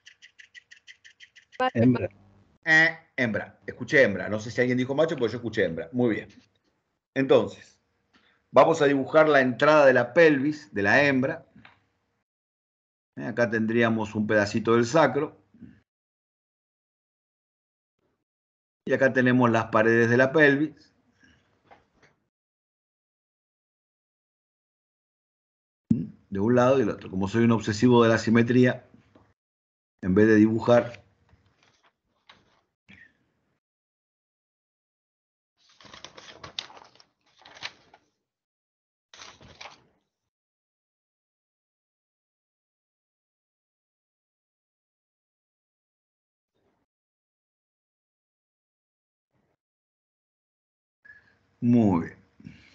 Hembra. Hembra. Escuché hembra. No sé si alguien dijo macho, pero yo escuché hembra. Muy bien. Entonces, vamos a dibujar la entrada de la pelvis de la hembra. Acá tendríamos un pedacito del sacro. Y acá tenemos las paredes de la pelvis. de un lado y del otro. Como soy un obsesivo de la simetría, en vez de dibujar, muy bien.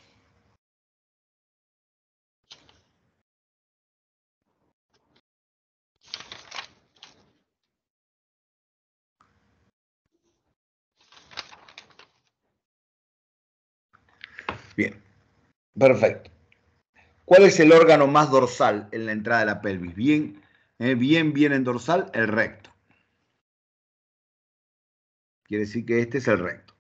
Bien, perfecto. ¿Cuál es el órgano más dorsal en la entrada de la pelvis? Bien, bien en dorsal, el recto. Quiere decir que este es el recto.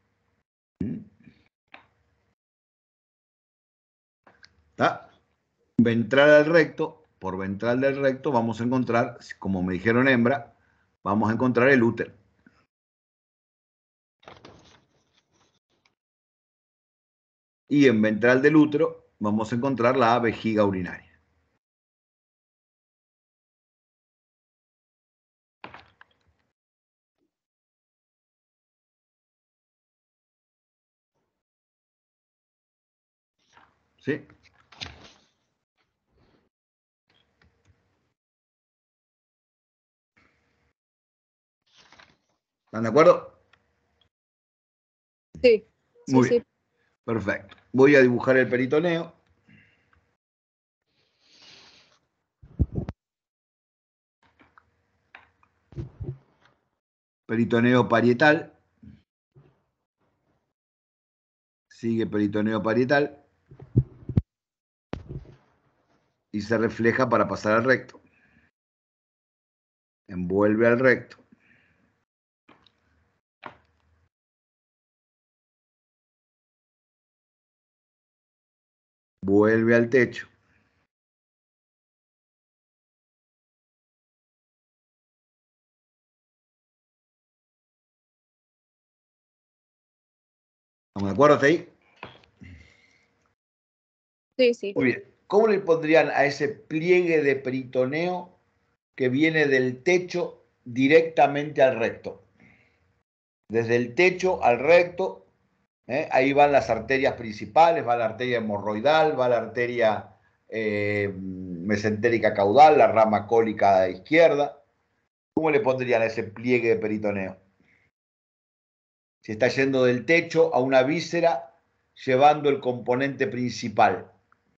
¿Está? Ventral al recto, por ventral del recto vamos a encontrar, como me dijeron hembra, vamos a encontrar el útero. Y en ventral del útero vamos a encontrar la vejiga urinaria. ¿Sí? ¿Están de acuerdo? Sí, sí, Muy sí. bien. Perfecto. Voy a dibujar el peritoneo. Peritoneo parietal. Sigue peritoneo parietal. Y se refleja para pasar al recto. Envuelve al recto. Vuelve al techo. ¿Estamos de acuerdo hasta ahí? Sí, sí. Muy bien. ¿Cómo le pondrían a ese pliegue de peritoneo que viene del techo directamente al recto? Desde el techo al recto, ahí van las arterias principales, va la arteria hemorroidal, va la arteria mesentérica caudal, la rama cólica izquierda. ¿Cómo le pondrían a ese pliegue de peritoneo? Si está yendo del techo a una víscera, llevando el componente principal.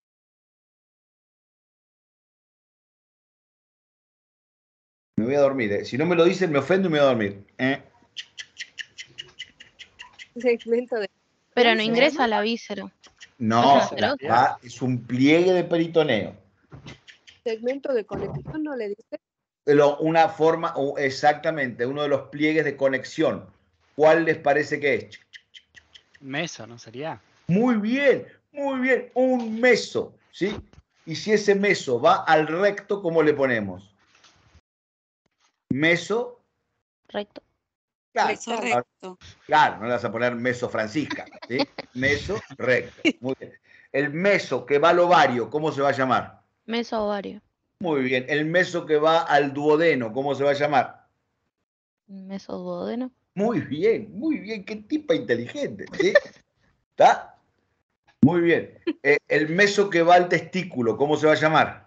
Me voy a dormir, ¿eh? Si no me lo dicen, me ofendo y me voy a dormir. Segmento de Pero ¿cómo no se ingresa llama? a la víscera. No, Es una asquerosa. es un pliegue de peritoneo. Segmento de conexión, ¿no le dice? Una forma, exactamente, uno de los pliegues de conexión. ¿Cuál les parece que es? Meso, ¿no sería? Muy bien, un meso, ¿sí? Y si ese meso va al recto, ¿cómo le ponemos? Meso. Recto. Claro, Meso recto. claro, no le vas a poner meso Francisca, ¿sí? Meso recto. Muy bien. El meso que va al ovario, ¿cómo se va a llamar? Meso ovario. Muy bien. El meso que va al duodeno, ¿cómo se va a llamar? Meso duodeno. Muy bien. Qué tipa inteligente, ¿sí? ¿Está? Muy bien. El meso que va al testículo, ¿cómo se va a llamar?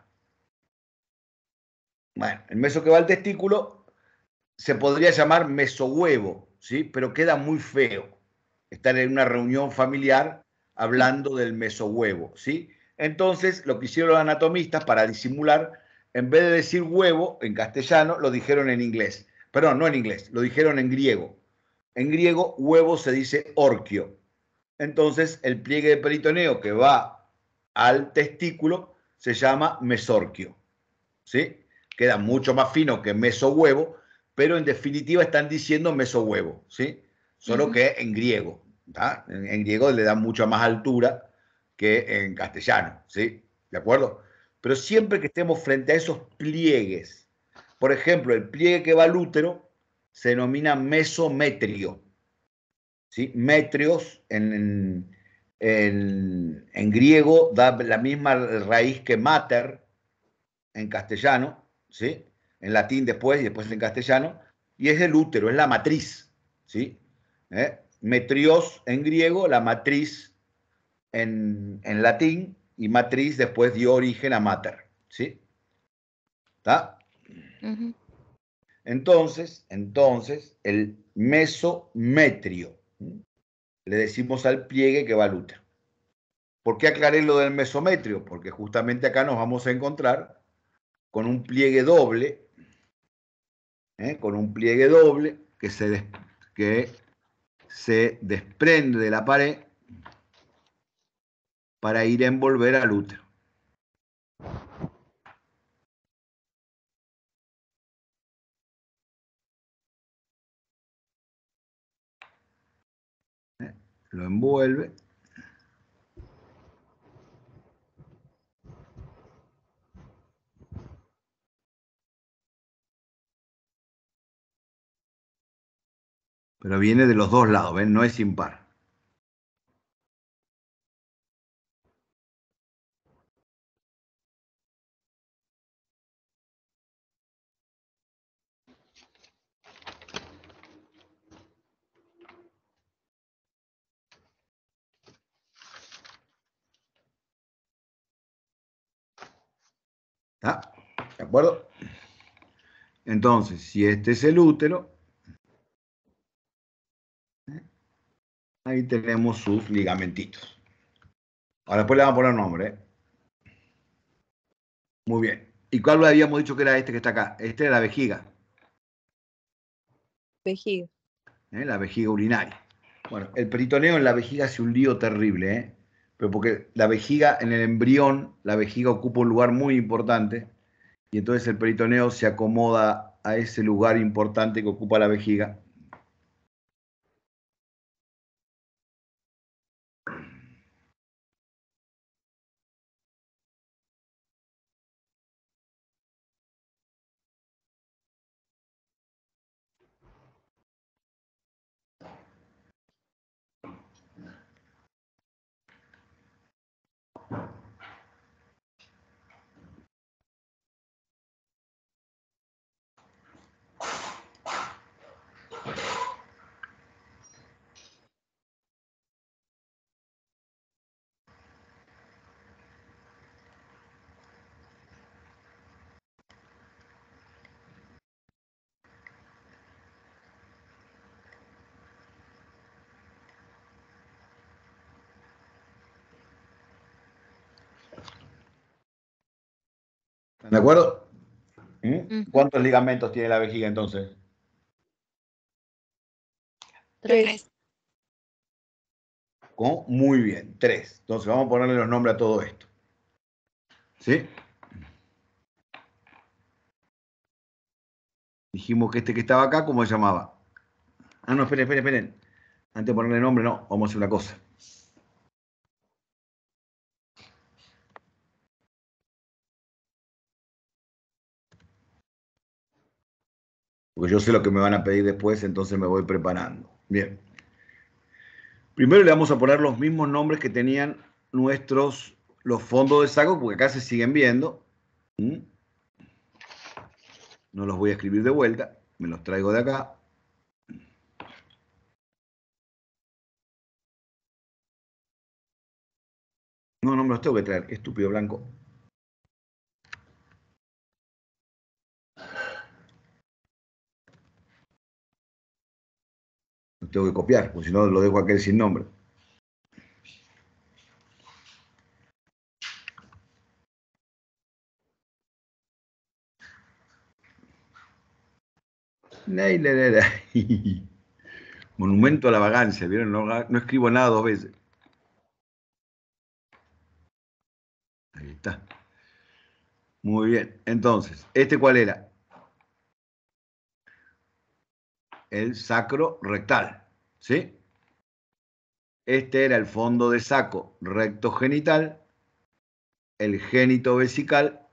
Bueno, el meso que va al testículo se podría llamar mesohuevo, ¿sí? Pero queda muy feo estar en una reunión familiar hablando del mesohuevo, ¿sí? Entonces, lo que hicieron los anatomistas para disimular, en vez de decir huevo en castellano, lo dijeron en inglés. Perdón, no en inglés, lo dijeron en griego. En griego, huevo se dice orquio. Entonces, el pliegue de peritoneo que va al testículo se llama mesorquio, ¿sí? Queda mucho más fino que mesohuevo, pero en definitiva están diciendo mesohuevo, ¿sí? Solo que en griego, ¿tá? En griego le da mucha más altura que en castellano, ¿sí? ¿De acuerdo? Pero siempre que estemos frente a esos pliegues, por ejemplo, el pliegue que va al útero se denomina mesometrio, ¿sí? Metrios en griego da la misma raíz que mater, en castellano, ¿sí? En latín después y después en castellano, y es el útero, es la matriz, ¿sí? Metrios en griego, la matriz en latín, y matriz después dio origen a mater, ¿sí? ¿Está? Ujú. Entonces, el mesometrio, le decimos al pliegue que va al útero. ¿Por qué aclaré lo del mesometrio? Porque justamente acá nos vamos a encontrar con un pliegue doble, que se desprende de la pared para ir a envolver al útero. Lo envuelve. Pero viene de los dos lados, ¿ven? No es impar. ¿Está? ¿De acuerdo? Entonces, si este es el útero, ahí tenemos sus ligamentitos. Ahora después le vamos a poner nombre, ¿eh? Muy bien. ¿Y cuál habíamos dicho que era este que está acá? Este era la vejiga. Vejiga. La vejiga urinaria. Bueno, el peritoneo en la vejiga hace un lío terrible, ¿eh? Pero porque la vejiga, en el embrión, la vejiga ocupa un lugar muy importante y entonces el peritoneo se acomoda a ese lugar importante que ocupa la vejiga. ¿Están de acuerdo? ¿Cuántos ligamentos tiene la vejiga entonces? 3. ¿Cómo? Muy bien, 3. Entonces vamos a ponerle los nombres a todo esto. ¿Sí? Dijimos que este que estaba acá, ¿cómo se llamaba? Ah, no, esperen. Antes de ponerle nombre, no, vamos a hacer una cosa. Porque yo sé lo que me van a pedir después, entonces me voy preparando. Bien. Primero le vamos a poner los mismos nombres que tenían los fondos de saco, porque acá se siguen viendo. No los voy a escribir de vuelta, me los traigo de acá. No me los tengo que traer, qué estúpido blanco. Los tengo que copiar, porque si no lo dejo aquel sin nombre. Monumento a la vagancia, ¿vieron? No escribo nada 2 veces. Ahí está. Muy bien. Entonces, ¿este cuál era? El sacro rectal, ¿sí? Este era el fondo de saco recto genital, el génito vesical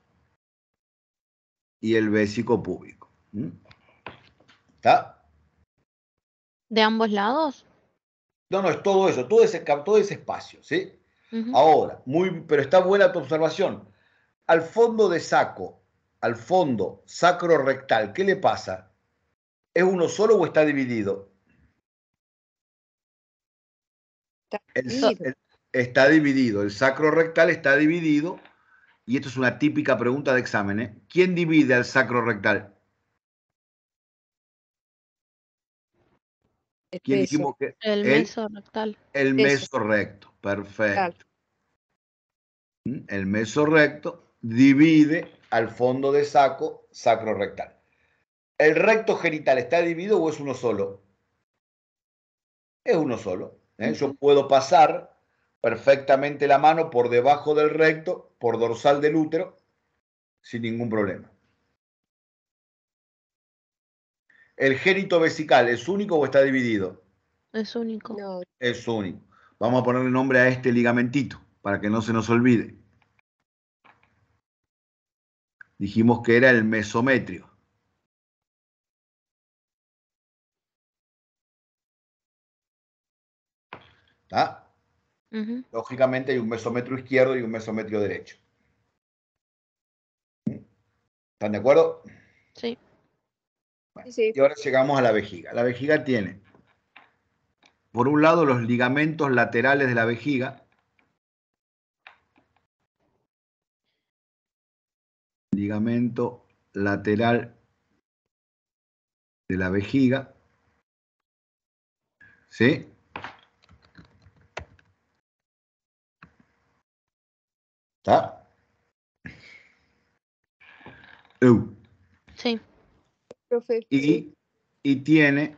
y el vésico púbico. ¿Está? ¿De ambos lados? No, es todo eso, todo ese espacio, ¿sí? Ahora, pero está buena tu observación. Al fondo de saco al fondo sacro-rectal, ¿qué le pasa? ¿Es uno solo o está dividido? Está dividido. El sacro-rectal está dividido. Y esto es una típica pregunta de examen, ¿eh? ¿Quién divide al sacro-rectal? ¿Quién dijimos que? El mesorrectal. El mesorrecto. Perfecto. El mesorrecto divide al fondo de saco sacro-rectal. ¿El recto genital está dividido o es uno solo? Es uno solo. Yo puedo pasar perfectamente la mano por debajo del recto, por dorsal del útero, sin ningún problema. ¿El génito vesical es único o está dividido? Es único. No, Es único. Vamos a ponerle nombre a este ligamentito, para que no se nos olvide. Dijimos que era el mesometrio. ¿Está? Lógicamente hay un mesometrio izquierdo y un mesometrio derecho. ¿Están de acuerdo? Sí. Bueno, y ahora llegamos a la vejiga. La vejiga tiene, por un lado, los ligamentos laterales de la vejiga. Ligamento lateral de la vejiga. ¿Sí? ¿Está? Sí. profe. Y tiene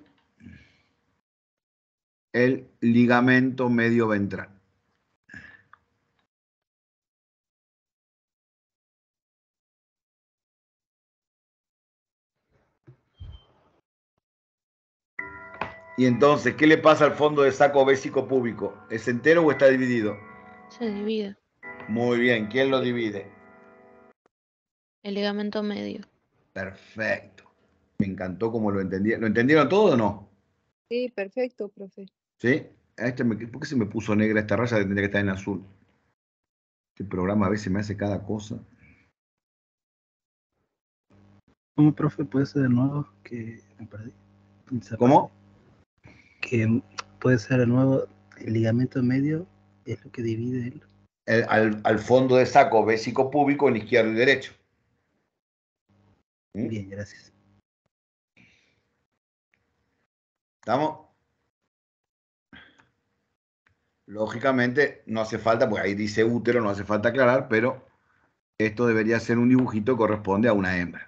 el ligamento medio ventral. Y entonces, ¿qué le pasa al fondo de saco vésico púbico? ¿Es entero o está dividido? Se divide. Muy bien, ¿quién lo divide? El ligamento medio. Perfecto. Me encantó cómo lo entendí. ¿Lo entendieron todo o no? Sí, perfecto, profe. ¿Sí? ¿Por qué se me puso negra esta raya que tendría que estar en azul? Este programa a veces me hace cada cosa. ¿Cómo, profe, puede ser de nuevo? Que me perdí. ¿Cómo? Que puede ser de nuevo el ligamento medio, es lo que divide Al fondo de saco vésico púbico en izquierdo y derecho. Bien, gracias. ¿Estamos? Lógicamente no hace falta, porque ahí dice útero, no hace falta aclarar, pero esto debería ser un dibujito que corresponde a una hembra.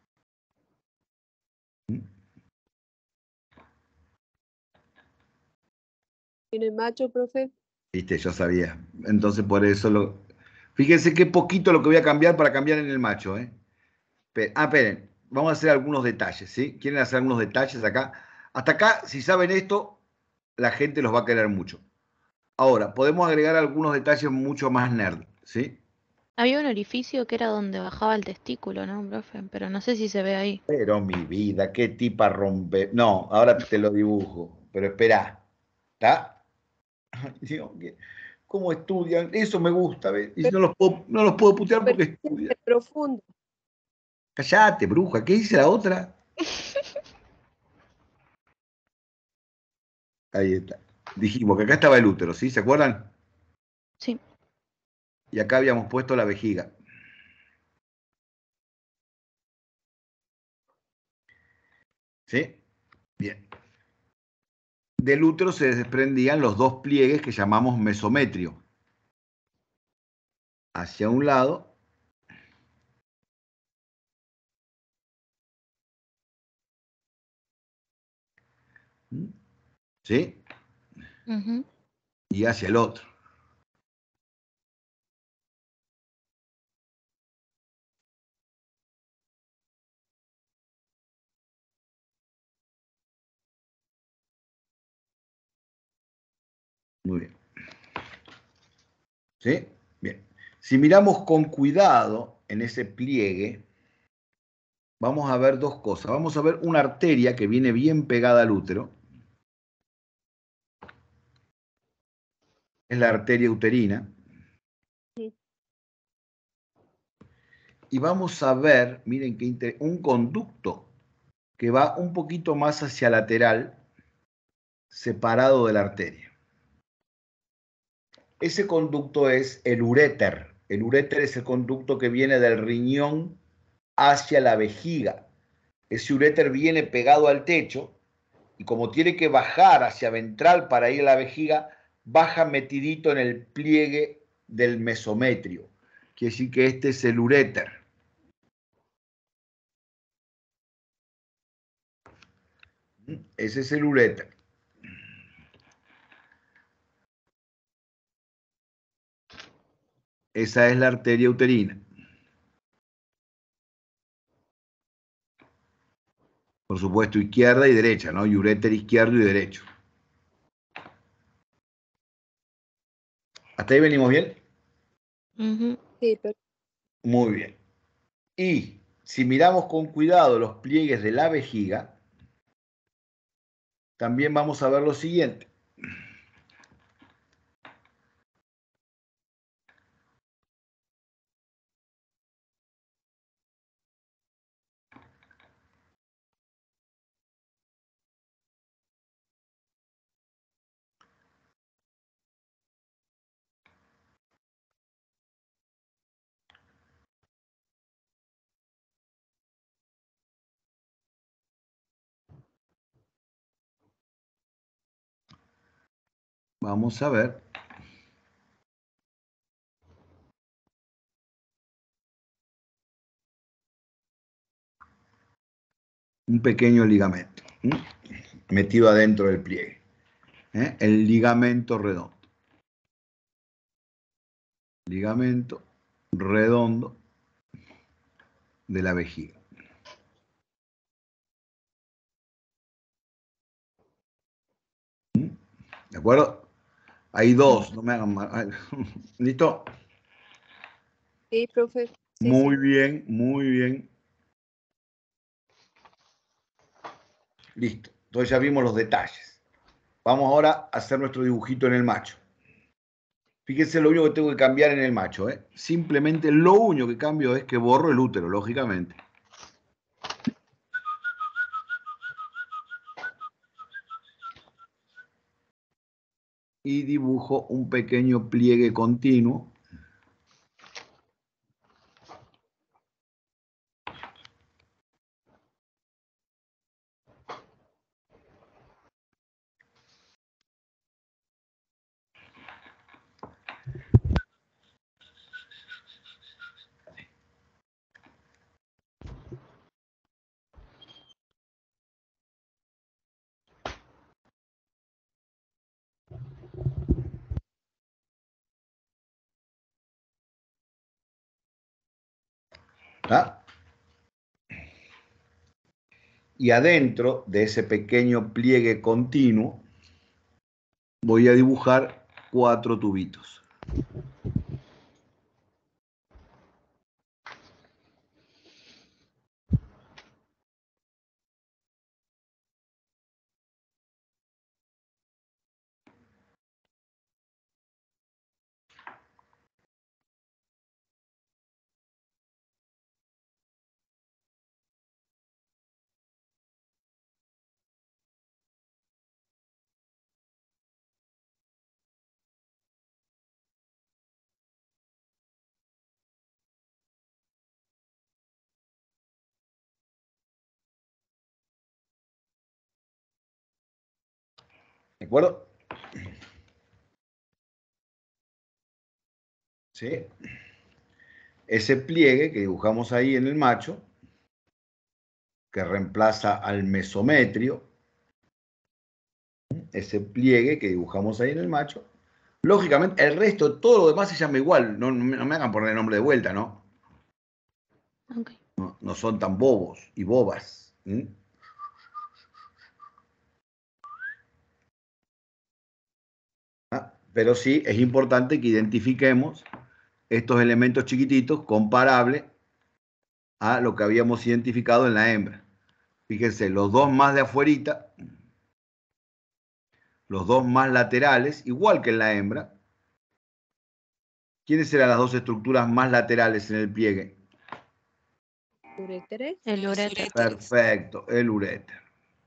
¿Tiene macho, profe? Viste, yo sabía. Entonces por eso lo... Fíjense qué poquito lo que voy a cambiar para cambiar en el macho, ¿eh? Esperen, vamos a hacer algunos detalles, ¿sí? ¿Quieren hacer algunos detalles acá? Hasta acá, si saben esto, la gente los va a querer mucho. Ahora, podemos agregar algunos detalles mucho más nerd, ¿sí? Había un orificio que era donde bajaba el testículo, ¿no, profe? Pero no sé si se ve ahí. Pero mi vida, qué tipa rompe. No, ahora te lo dibujo, pero espera, ¿está? Dios, ¿cómo estudian? Eso me gusta, ¿ves? Y no los puedo putear porque estudian. Profundo. Callate, bruja, ¿qué dice la otra? Ahí está. Dijimos que acá estaba el útero, ¿sí? ¿Se acuerdan? Sí. Y acá habíamos puesto la vejiga. ¿Sí? Bien. Del útero se desprendían los dos pliegues que llamamos mesometrio. Hacia un lado ¿sí? Y hacia el otro. Muy bien. ¿Sí? Bien. Si miramos con cuidado en ese pliegue, vamos a ver dos cosas. Vamos a ver una arteria que viene bien pegada al útero. Es la arteria uterina. Sí. Y vamos a ver, miren qué un conducto que va un poquito más hacia lateral, separado de la arteria. Ese conducto es el uréter. El uréter es el conducto que viene del riñón hacia la vejiga. Ese uréter viene pegado al techo y como tiene que bajar hacia ventral para ir a la vejiga, baja metidito en el pliegue del mesometrio. Quiere decir que este es el uréter. Ese es el uréter. Esa es la arteria uterina. Por supuesto, izquierda y derecha, ¿no? Y uréter izquierdo y derecho. ¿Hasta ahí venimos bien? Sí, Muy bien. Y si miramos con cuidado los pliegues de la vejiga, también vamos a ver lo siguiente. Vamos a ver. Un pequeño ligamento metido adentro del pliegue. El ligamento redondo. Ligamento redondo de la vejiga. ¿De acuerdo? Hay dos, no me hagan mal. ¿Listo? sí, profe. Sí, Muy sí. bien, muy bien. Listo. Entonces ya vimos los detalles. Vamos ahora a hacer nuestro dibujito en el macho. Fíjense lo único que tengo que cambiar en el macho. Simplemente lo único que cambio es que borro el útero, lógicamente. Y dibujo un pequeño pliegue continuo. ¿Está? Y adentro de ese pequeño pliegue continuo voy a dibujar 4 tubitos. ¿De acuerdo? ¿Sí? Ese pliegue que dibujamos ahí en el macho, que reemplaza al mesometrio, ese pliegue que dibujamos ahí en el macho, lógicamente el resto, todo lo demás se llama igual, no me hagan poner el nombre de vuelta, ¿no? Okay. No son tan bobos y bobas. Pero sí es importante que identifiquemos estos elementos chiquititos comparables a lo que habíamos identificado en la hembra. Fíjense, los dos más de afuerita, los dos más laterales, igual que en la hembra. ¿Quiénes eran las dos estructuras más laterales en el pliegue? uréter. El uréter. Perfecto, el uréter.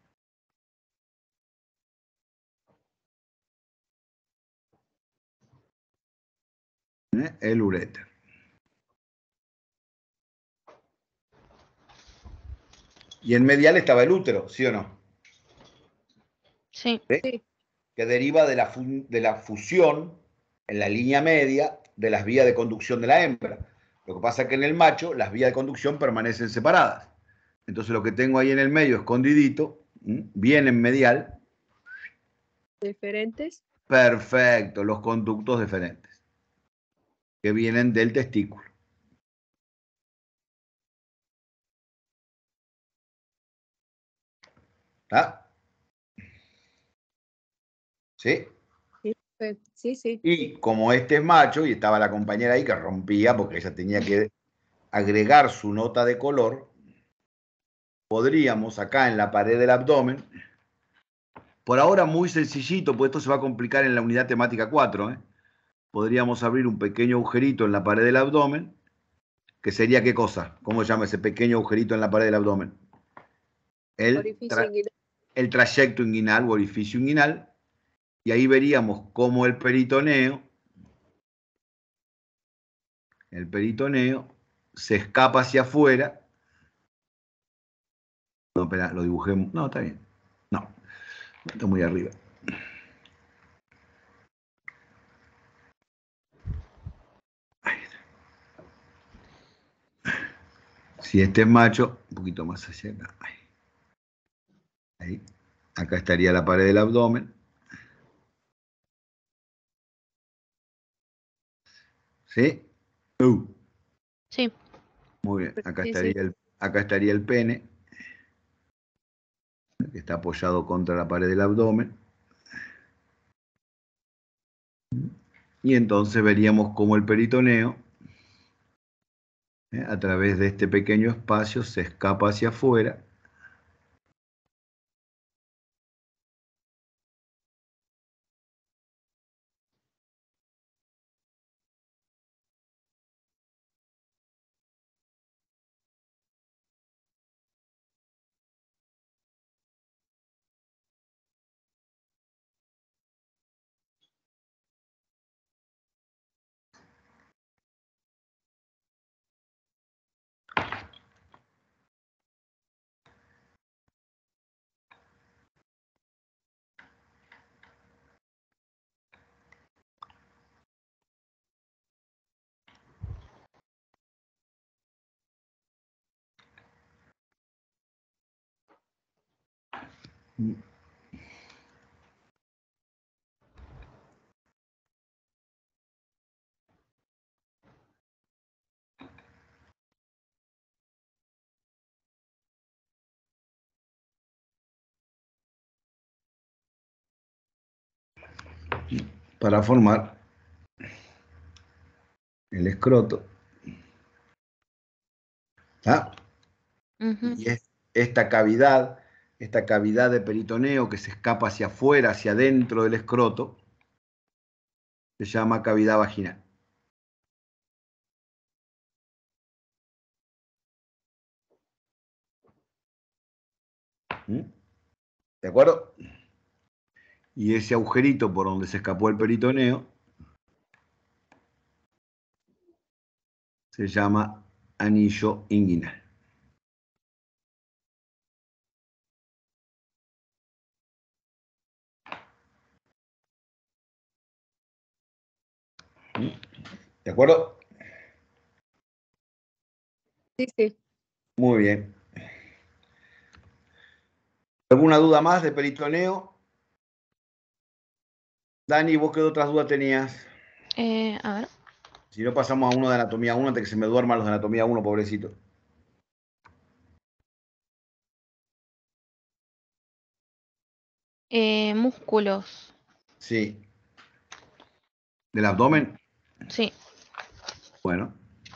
El uréter. Y en medial estaba el útero, ¿sí o no? Sí. Sí. Que deriva de la fusión en la línea media de las vías de conducción de la hembra. Lo que pasa es que en el macho las vías de conducción permanecen separadas. Entonces lo que tengo ahí en el medio escondidito, bien en medial. Deferentes. Perfecto, los conductos deferentes que vienen del testículo. ¿Ah? ¿Sí? Sí, sí. Y como este es macho y estaba la compañera ahí que rompía porque ella tenía que agregar su nota de color, podríamos acá en la pared del abdomen, por ahora muy sencillito, pues esto se va a complicar en la unidad temática 4, podríamos abrir un pequeño agujerito en la pared del abdomen, que sería ¿qué cosa? ¿Cómo se llama ese pequeño agujerito en la pared del abdomen? Orificio inguinal. El trayecto inguinal o orificio inguinal, y ahí veríamos cómo el peritoneo se escapa hacia afuera. No, espera, lo dibujé. No, está bien. No, está muy arriba. Ahí está. Si este es macho, un poquito más hacia acá. Ahí. Acá estaría la pared del abdomen. ¿Sí? Sí. Muy bien. Sí. Acá estaría el pene, que está apoyado contra la pared del abdomen. Y entonces veríamos cómo el peritoneo, a través de este pequeño espacio, se escapa hacia afuera. Para formar el escroto. ¿Ah? Y es esta cavidad de peritoneo que se escapa hacia afuera, hacia adentro del escroto, se llama cavidad vaginal. ¿De acuerdo? Y ese agujerito por donde se escapó el peritoneo se llama anillo inguinal. ¿De acuerdo? Sí. Muy bien. ¿Alguna duda más de peritoneo? Dani, ¿vos qué otras dudas tenías? A ver. Si no, pasamos a uno de anatomía 1 antes que se me duerman los de anatomía 1, pobrecito. Músculos. Sí. ¿Del abdomen? Sí. Bueno.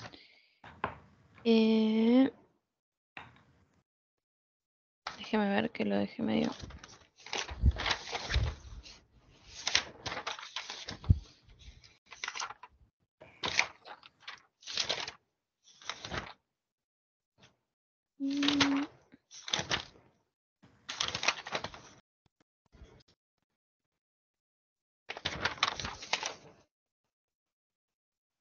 Déjeme ver que lo dejé medio.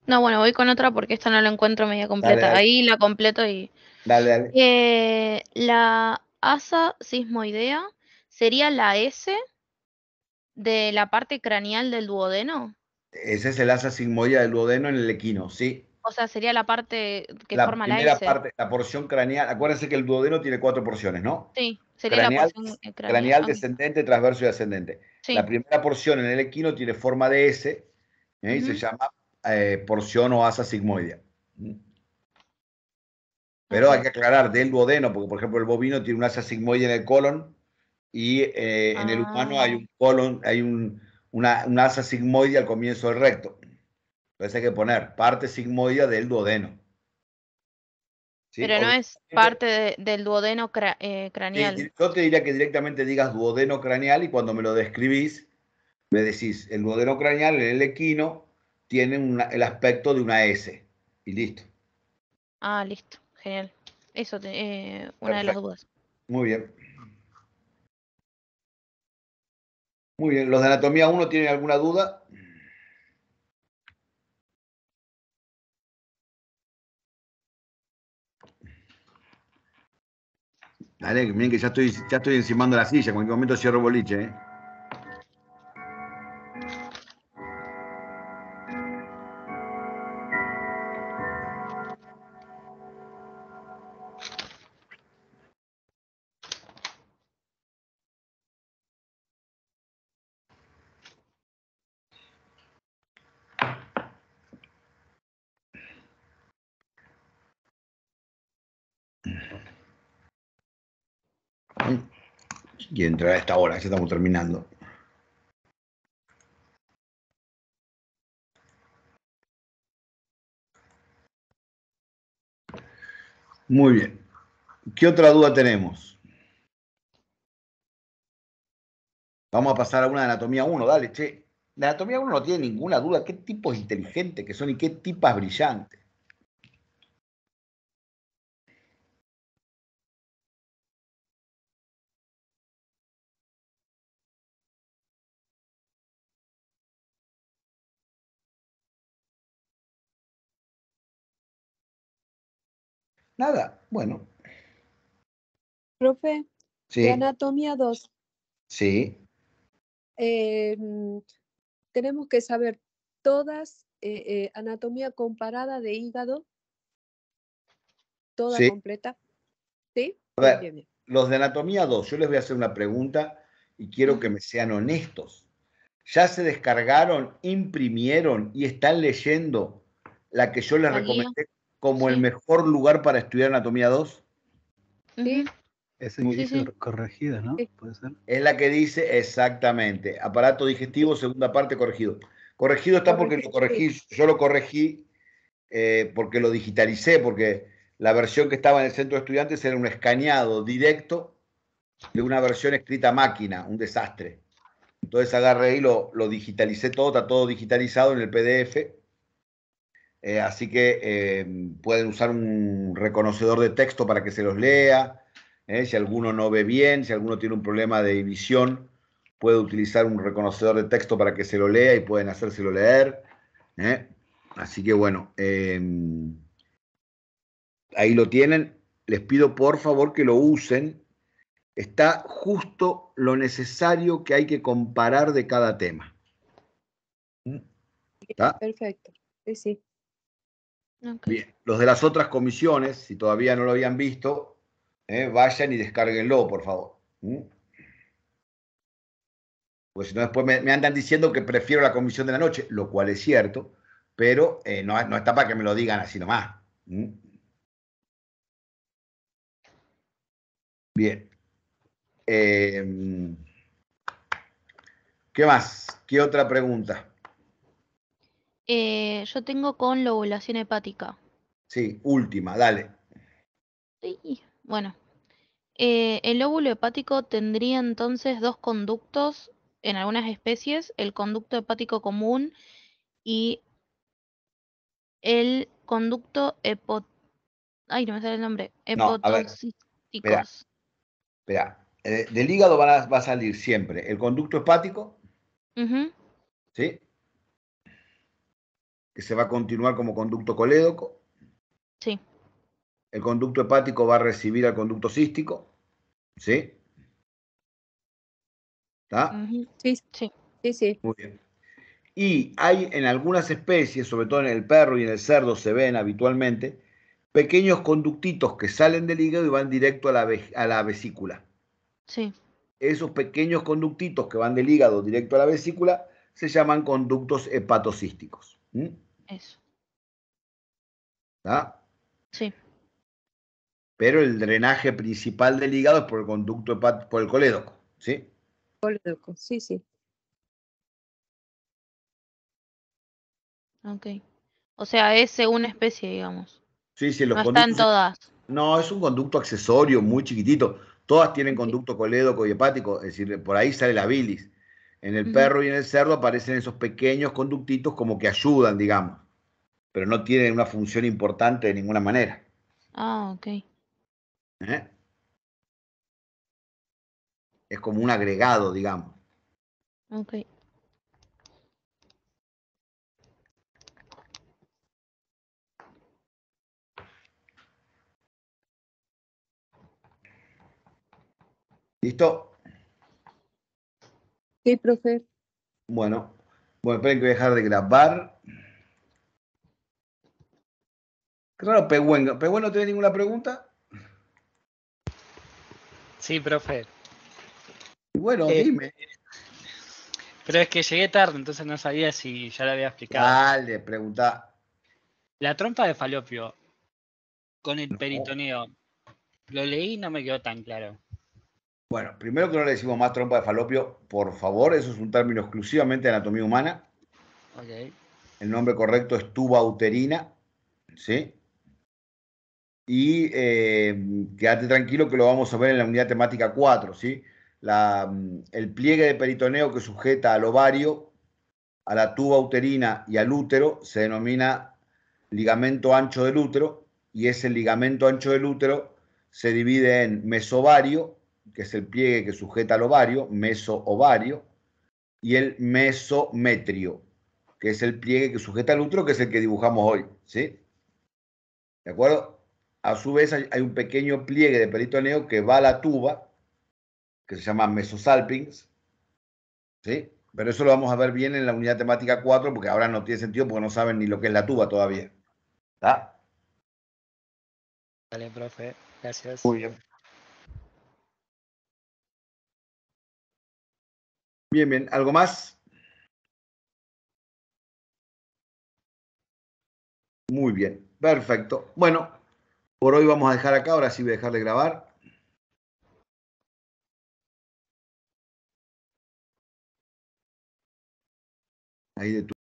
No, bueno, voy con otra porque esta no la encuentro media Dale, completa. dale, Ahí la completo y... dale. La asa sismoidea sería la S de la parte craneal del duodeno. Ese es el asa sigmoide del duodeno en el equino, ¿sí? O sea, sería la parte que La forma la primera S. parte, la porción craneal. Acuérdense que el duodeno tiene 4 porciones, ¿no? Sí, sería la Craneal, porción craneal. craneal, Ok. descendente, transverso y ascendente. La Sí. primera porción en el equino tiene forma de S, y se Ujú. llama porción o asa sigmoidea. Pero hay Ok. que aclarar del duodeno, porque por ejemplo el bovino tiene un asa sigmoide en el colon y en el humano hay Ah, un colon, hay un asa sigmoide al comienzo del recto. Entonces hay que poner parte sigmoidea del duodeno. ¿Sí? pero no es Obviamente, parte del duodeno craneal. yo te diría que directamente digas duodeno craneal y cuando me lo describís, me decís el duodeno craneal en el equino tiene el aspecto de una S. Y listo. Ah, listo. Genial. Eso, una de las Perfecto. dudas. Muy bien. Muy bien. ¿Los de anatomía 1 tienen alguna duda? Dale, miren que ya estoy encimando la silla, en cualquier momento cierro boliche, ¿eh? Y entrar a esta hora, ya estamos terminando. Muy bien. ¿Qué otra duda tenemos? Vamos a pasar a una de anatomía 1, dale, che. De anatomía 1 no tiene ninguna duda. ¿Qué tipos inteligentes que son y qué tipas brillantes? Nada, bueno. Profe, de Sí, anatomía 2, sí, tenemos que saber todas, anatomía comparada de hígado, toda sí. completa. ¿Sí? A Bien, ver, bien, bien. los de anatomía 2, yo les voy a hacer una pregunta y quiero que Ujú. me sean honestos. ¿Ya se descargaron, imprimieron y están leyendo la que yo les La guía. recomendé como el Sí. mejor lugar para estudiar anatomía 2? Ujú. Sí, Ese que Muy Sí, dice sí. corregida, ¿no? sí. Puede ser. Es la que dice exactamente, aparato digestivo, segunda parte, corregido. Corregido está porque Corregir, lo sí. corregí, yo lo corregí porque lo digitalicé, porque la versión que estaba en el centro de estudiantes era un escaneado directo de una versión escrita a máquina, un desastre. Entonces agarré y lo digitalicé todo, está todo digitalizado en el PDF, así que pueden usar un reconocedor de texto para que se los lea. Si alguno no ve bien, si alguno tiene un problema de visión, puede utilizar un reconocedor de texto para que se lo lea y pueden hacérselo leer. ¿eh? Así que bueno, ahí lo tienen. Les pido por favor que lo usen. Está justo lo necesario que hay que comparar de cada tema. ¿Está? Perfecto. Sí, sí. Ok. Bien. Los de las otras comisiones, si todavía no lo habían visto, vayan y descárguenlo, por favor. Pues si no, después me andan diciendo que prefiero la comisión de la noche, lo cual es cierto, pero no está para que me lo digan así nomás. Bien. ¿Qué más? ¿Qué otra pregunta? Yo tengo con lobulación hepática. Sí, última, dale. Sí. Bueno, el lóbulo hepático tendría entonces dos conductos en algunas especies, el conducto hepático común y el conducto ay, no me sale el nombre, No, a ver, espera, hepotoxísticos. espera. Del hígado va a salir siempre el conducto hepático, Ujú. ¿sí? que se va a continuar como conducto colédoco. Sí. El conducto hepático va a recibir al conducto cístico. ¿Sí? ¿Está? Ujú. Sí, Sí. sí, sí. Muy bien. Y hay en algunas especies, sobre todo en el perro y en el cerdo, se ven habitualmente pequeños conductitos que salen del hígado y van directo a la vesícula. Sí. Esos pequeños conductitos que van del hígado directo a la vesícula se llaman conductos hepatocísticos. Eso. ¿Está? Sí. Pero el drenaje principal del hígado es por el conducto hepático, por el colédoco. ¿Sí? Colédoco, sí, sí. Ok. O sea, es según especie, digamos. Sí, sí, los No están conductos. todas. No, es un conducto accesorio muy chiquitito. Todas tienen Ok. conducto colédoco y hepático, es decir, por ahí sale la bilis. En el Ujú. perro y en el cerdo aparecen esos pequeños conductitos como que ayudan, digamos, pero no tienen una función importante de ninguna manera. Ah, ok. ¿Eh? Es como un agregado, digamos. Ok. ¿Listo? Sí, profe. Bueno, esperen que voy a dejar de grabar. Claro, Pehuen. ¿Pehuen no tiene ninguna pregunta? Sí, profe. Bueno, Eh, dime. pero es que llegué tarde, entonces no sabía si ya lo había explicado. Dale, pregunta. La trompa de falopio con el No. peritoneo, lo leí y no me quedó tan claro. Bueno, primero que no le decimos más trompa de falopio, por favor, eso es un término exclusivamente de anatomía humana. Ok. El nombre correcto es tuba uterina, ¿sí? Y quédate tranquilo que lo vamos a ver en la unidad temática 4, ¿sí? El pliegue de peritoneo que sujeta al ovario, a la tuba uterina y al útero se denomina ligamento ancho del útero, y ese ligamento ancho del útero se divide en mesovario, que es el pliegue que sujeta al ovario, mesoovario, y el mesometrio, que es el pliegue que sujeta al útero, que es el que dibujamos hoy, ¿sí? ¿De acuerdo? A su vez hay un pequeño pliegue de peritoneo que va a la tuba, que se llama mesosalpinx, ¿sí? Pero eso lo vamos a ver bien en la unidad temática 4, porque ahora no tiene sentido porque no saben ni lo que es la tuba todavía. ¿Está? Vale, profe. Gracias. Muy bien. Bien, bien. ¿Algo más? Muy bien. Perfecto. Bueno, por hoy vamos a dejar acá. Ahora sí voy a dejar de grabar. Ahí de tu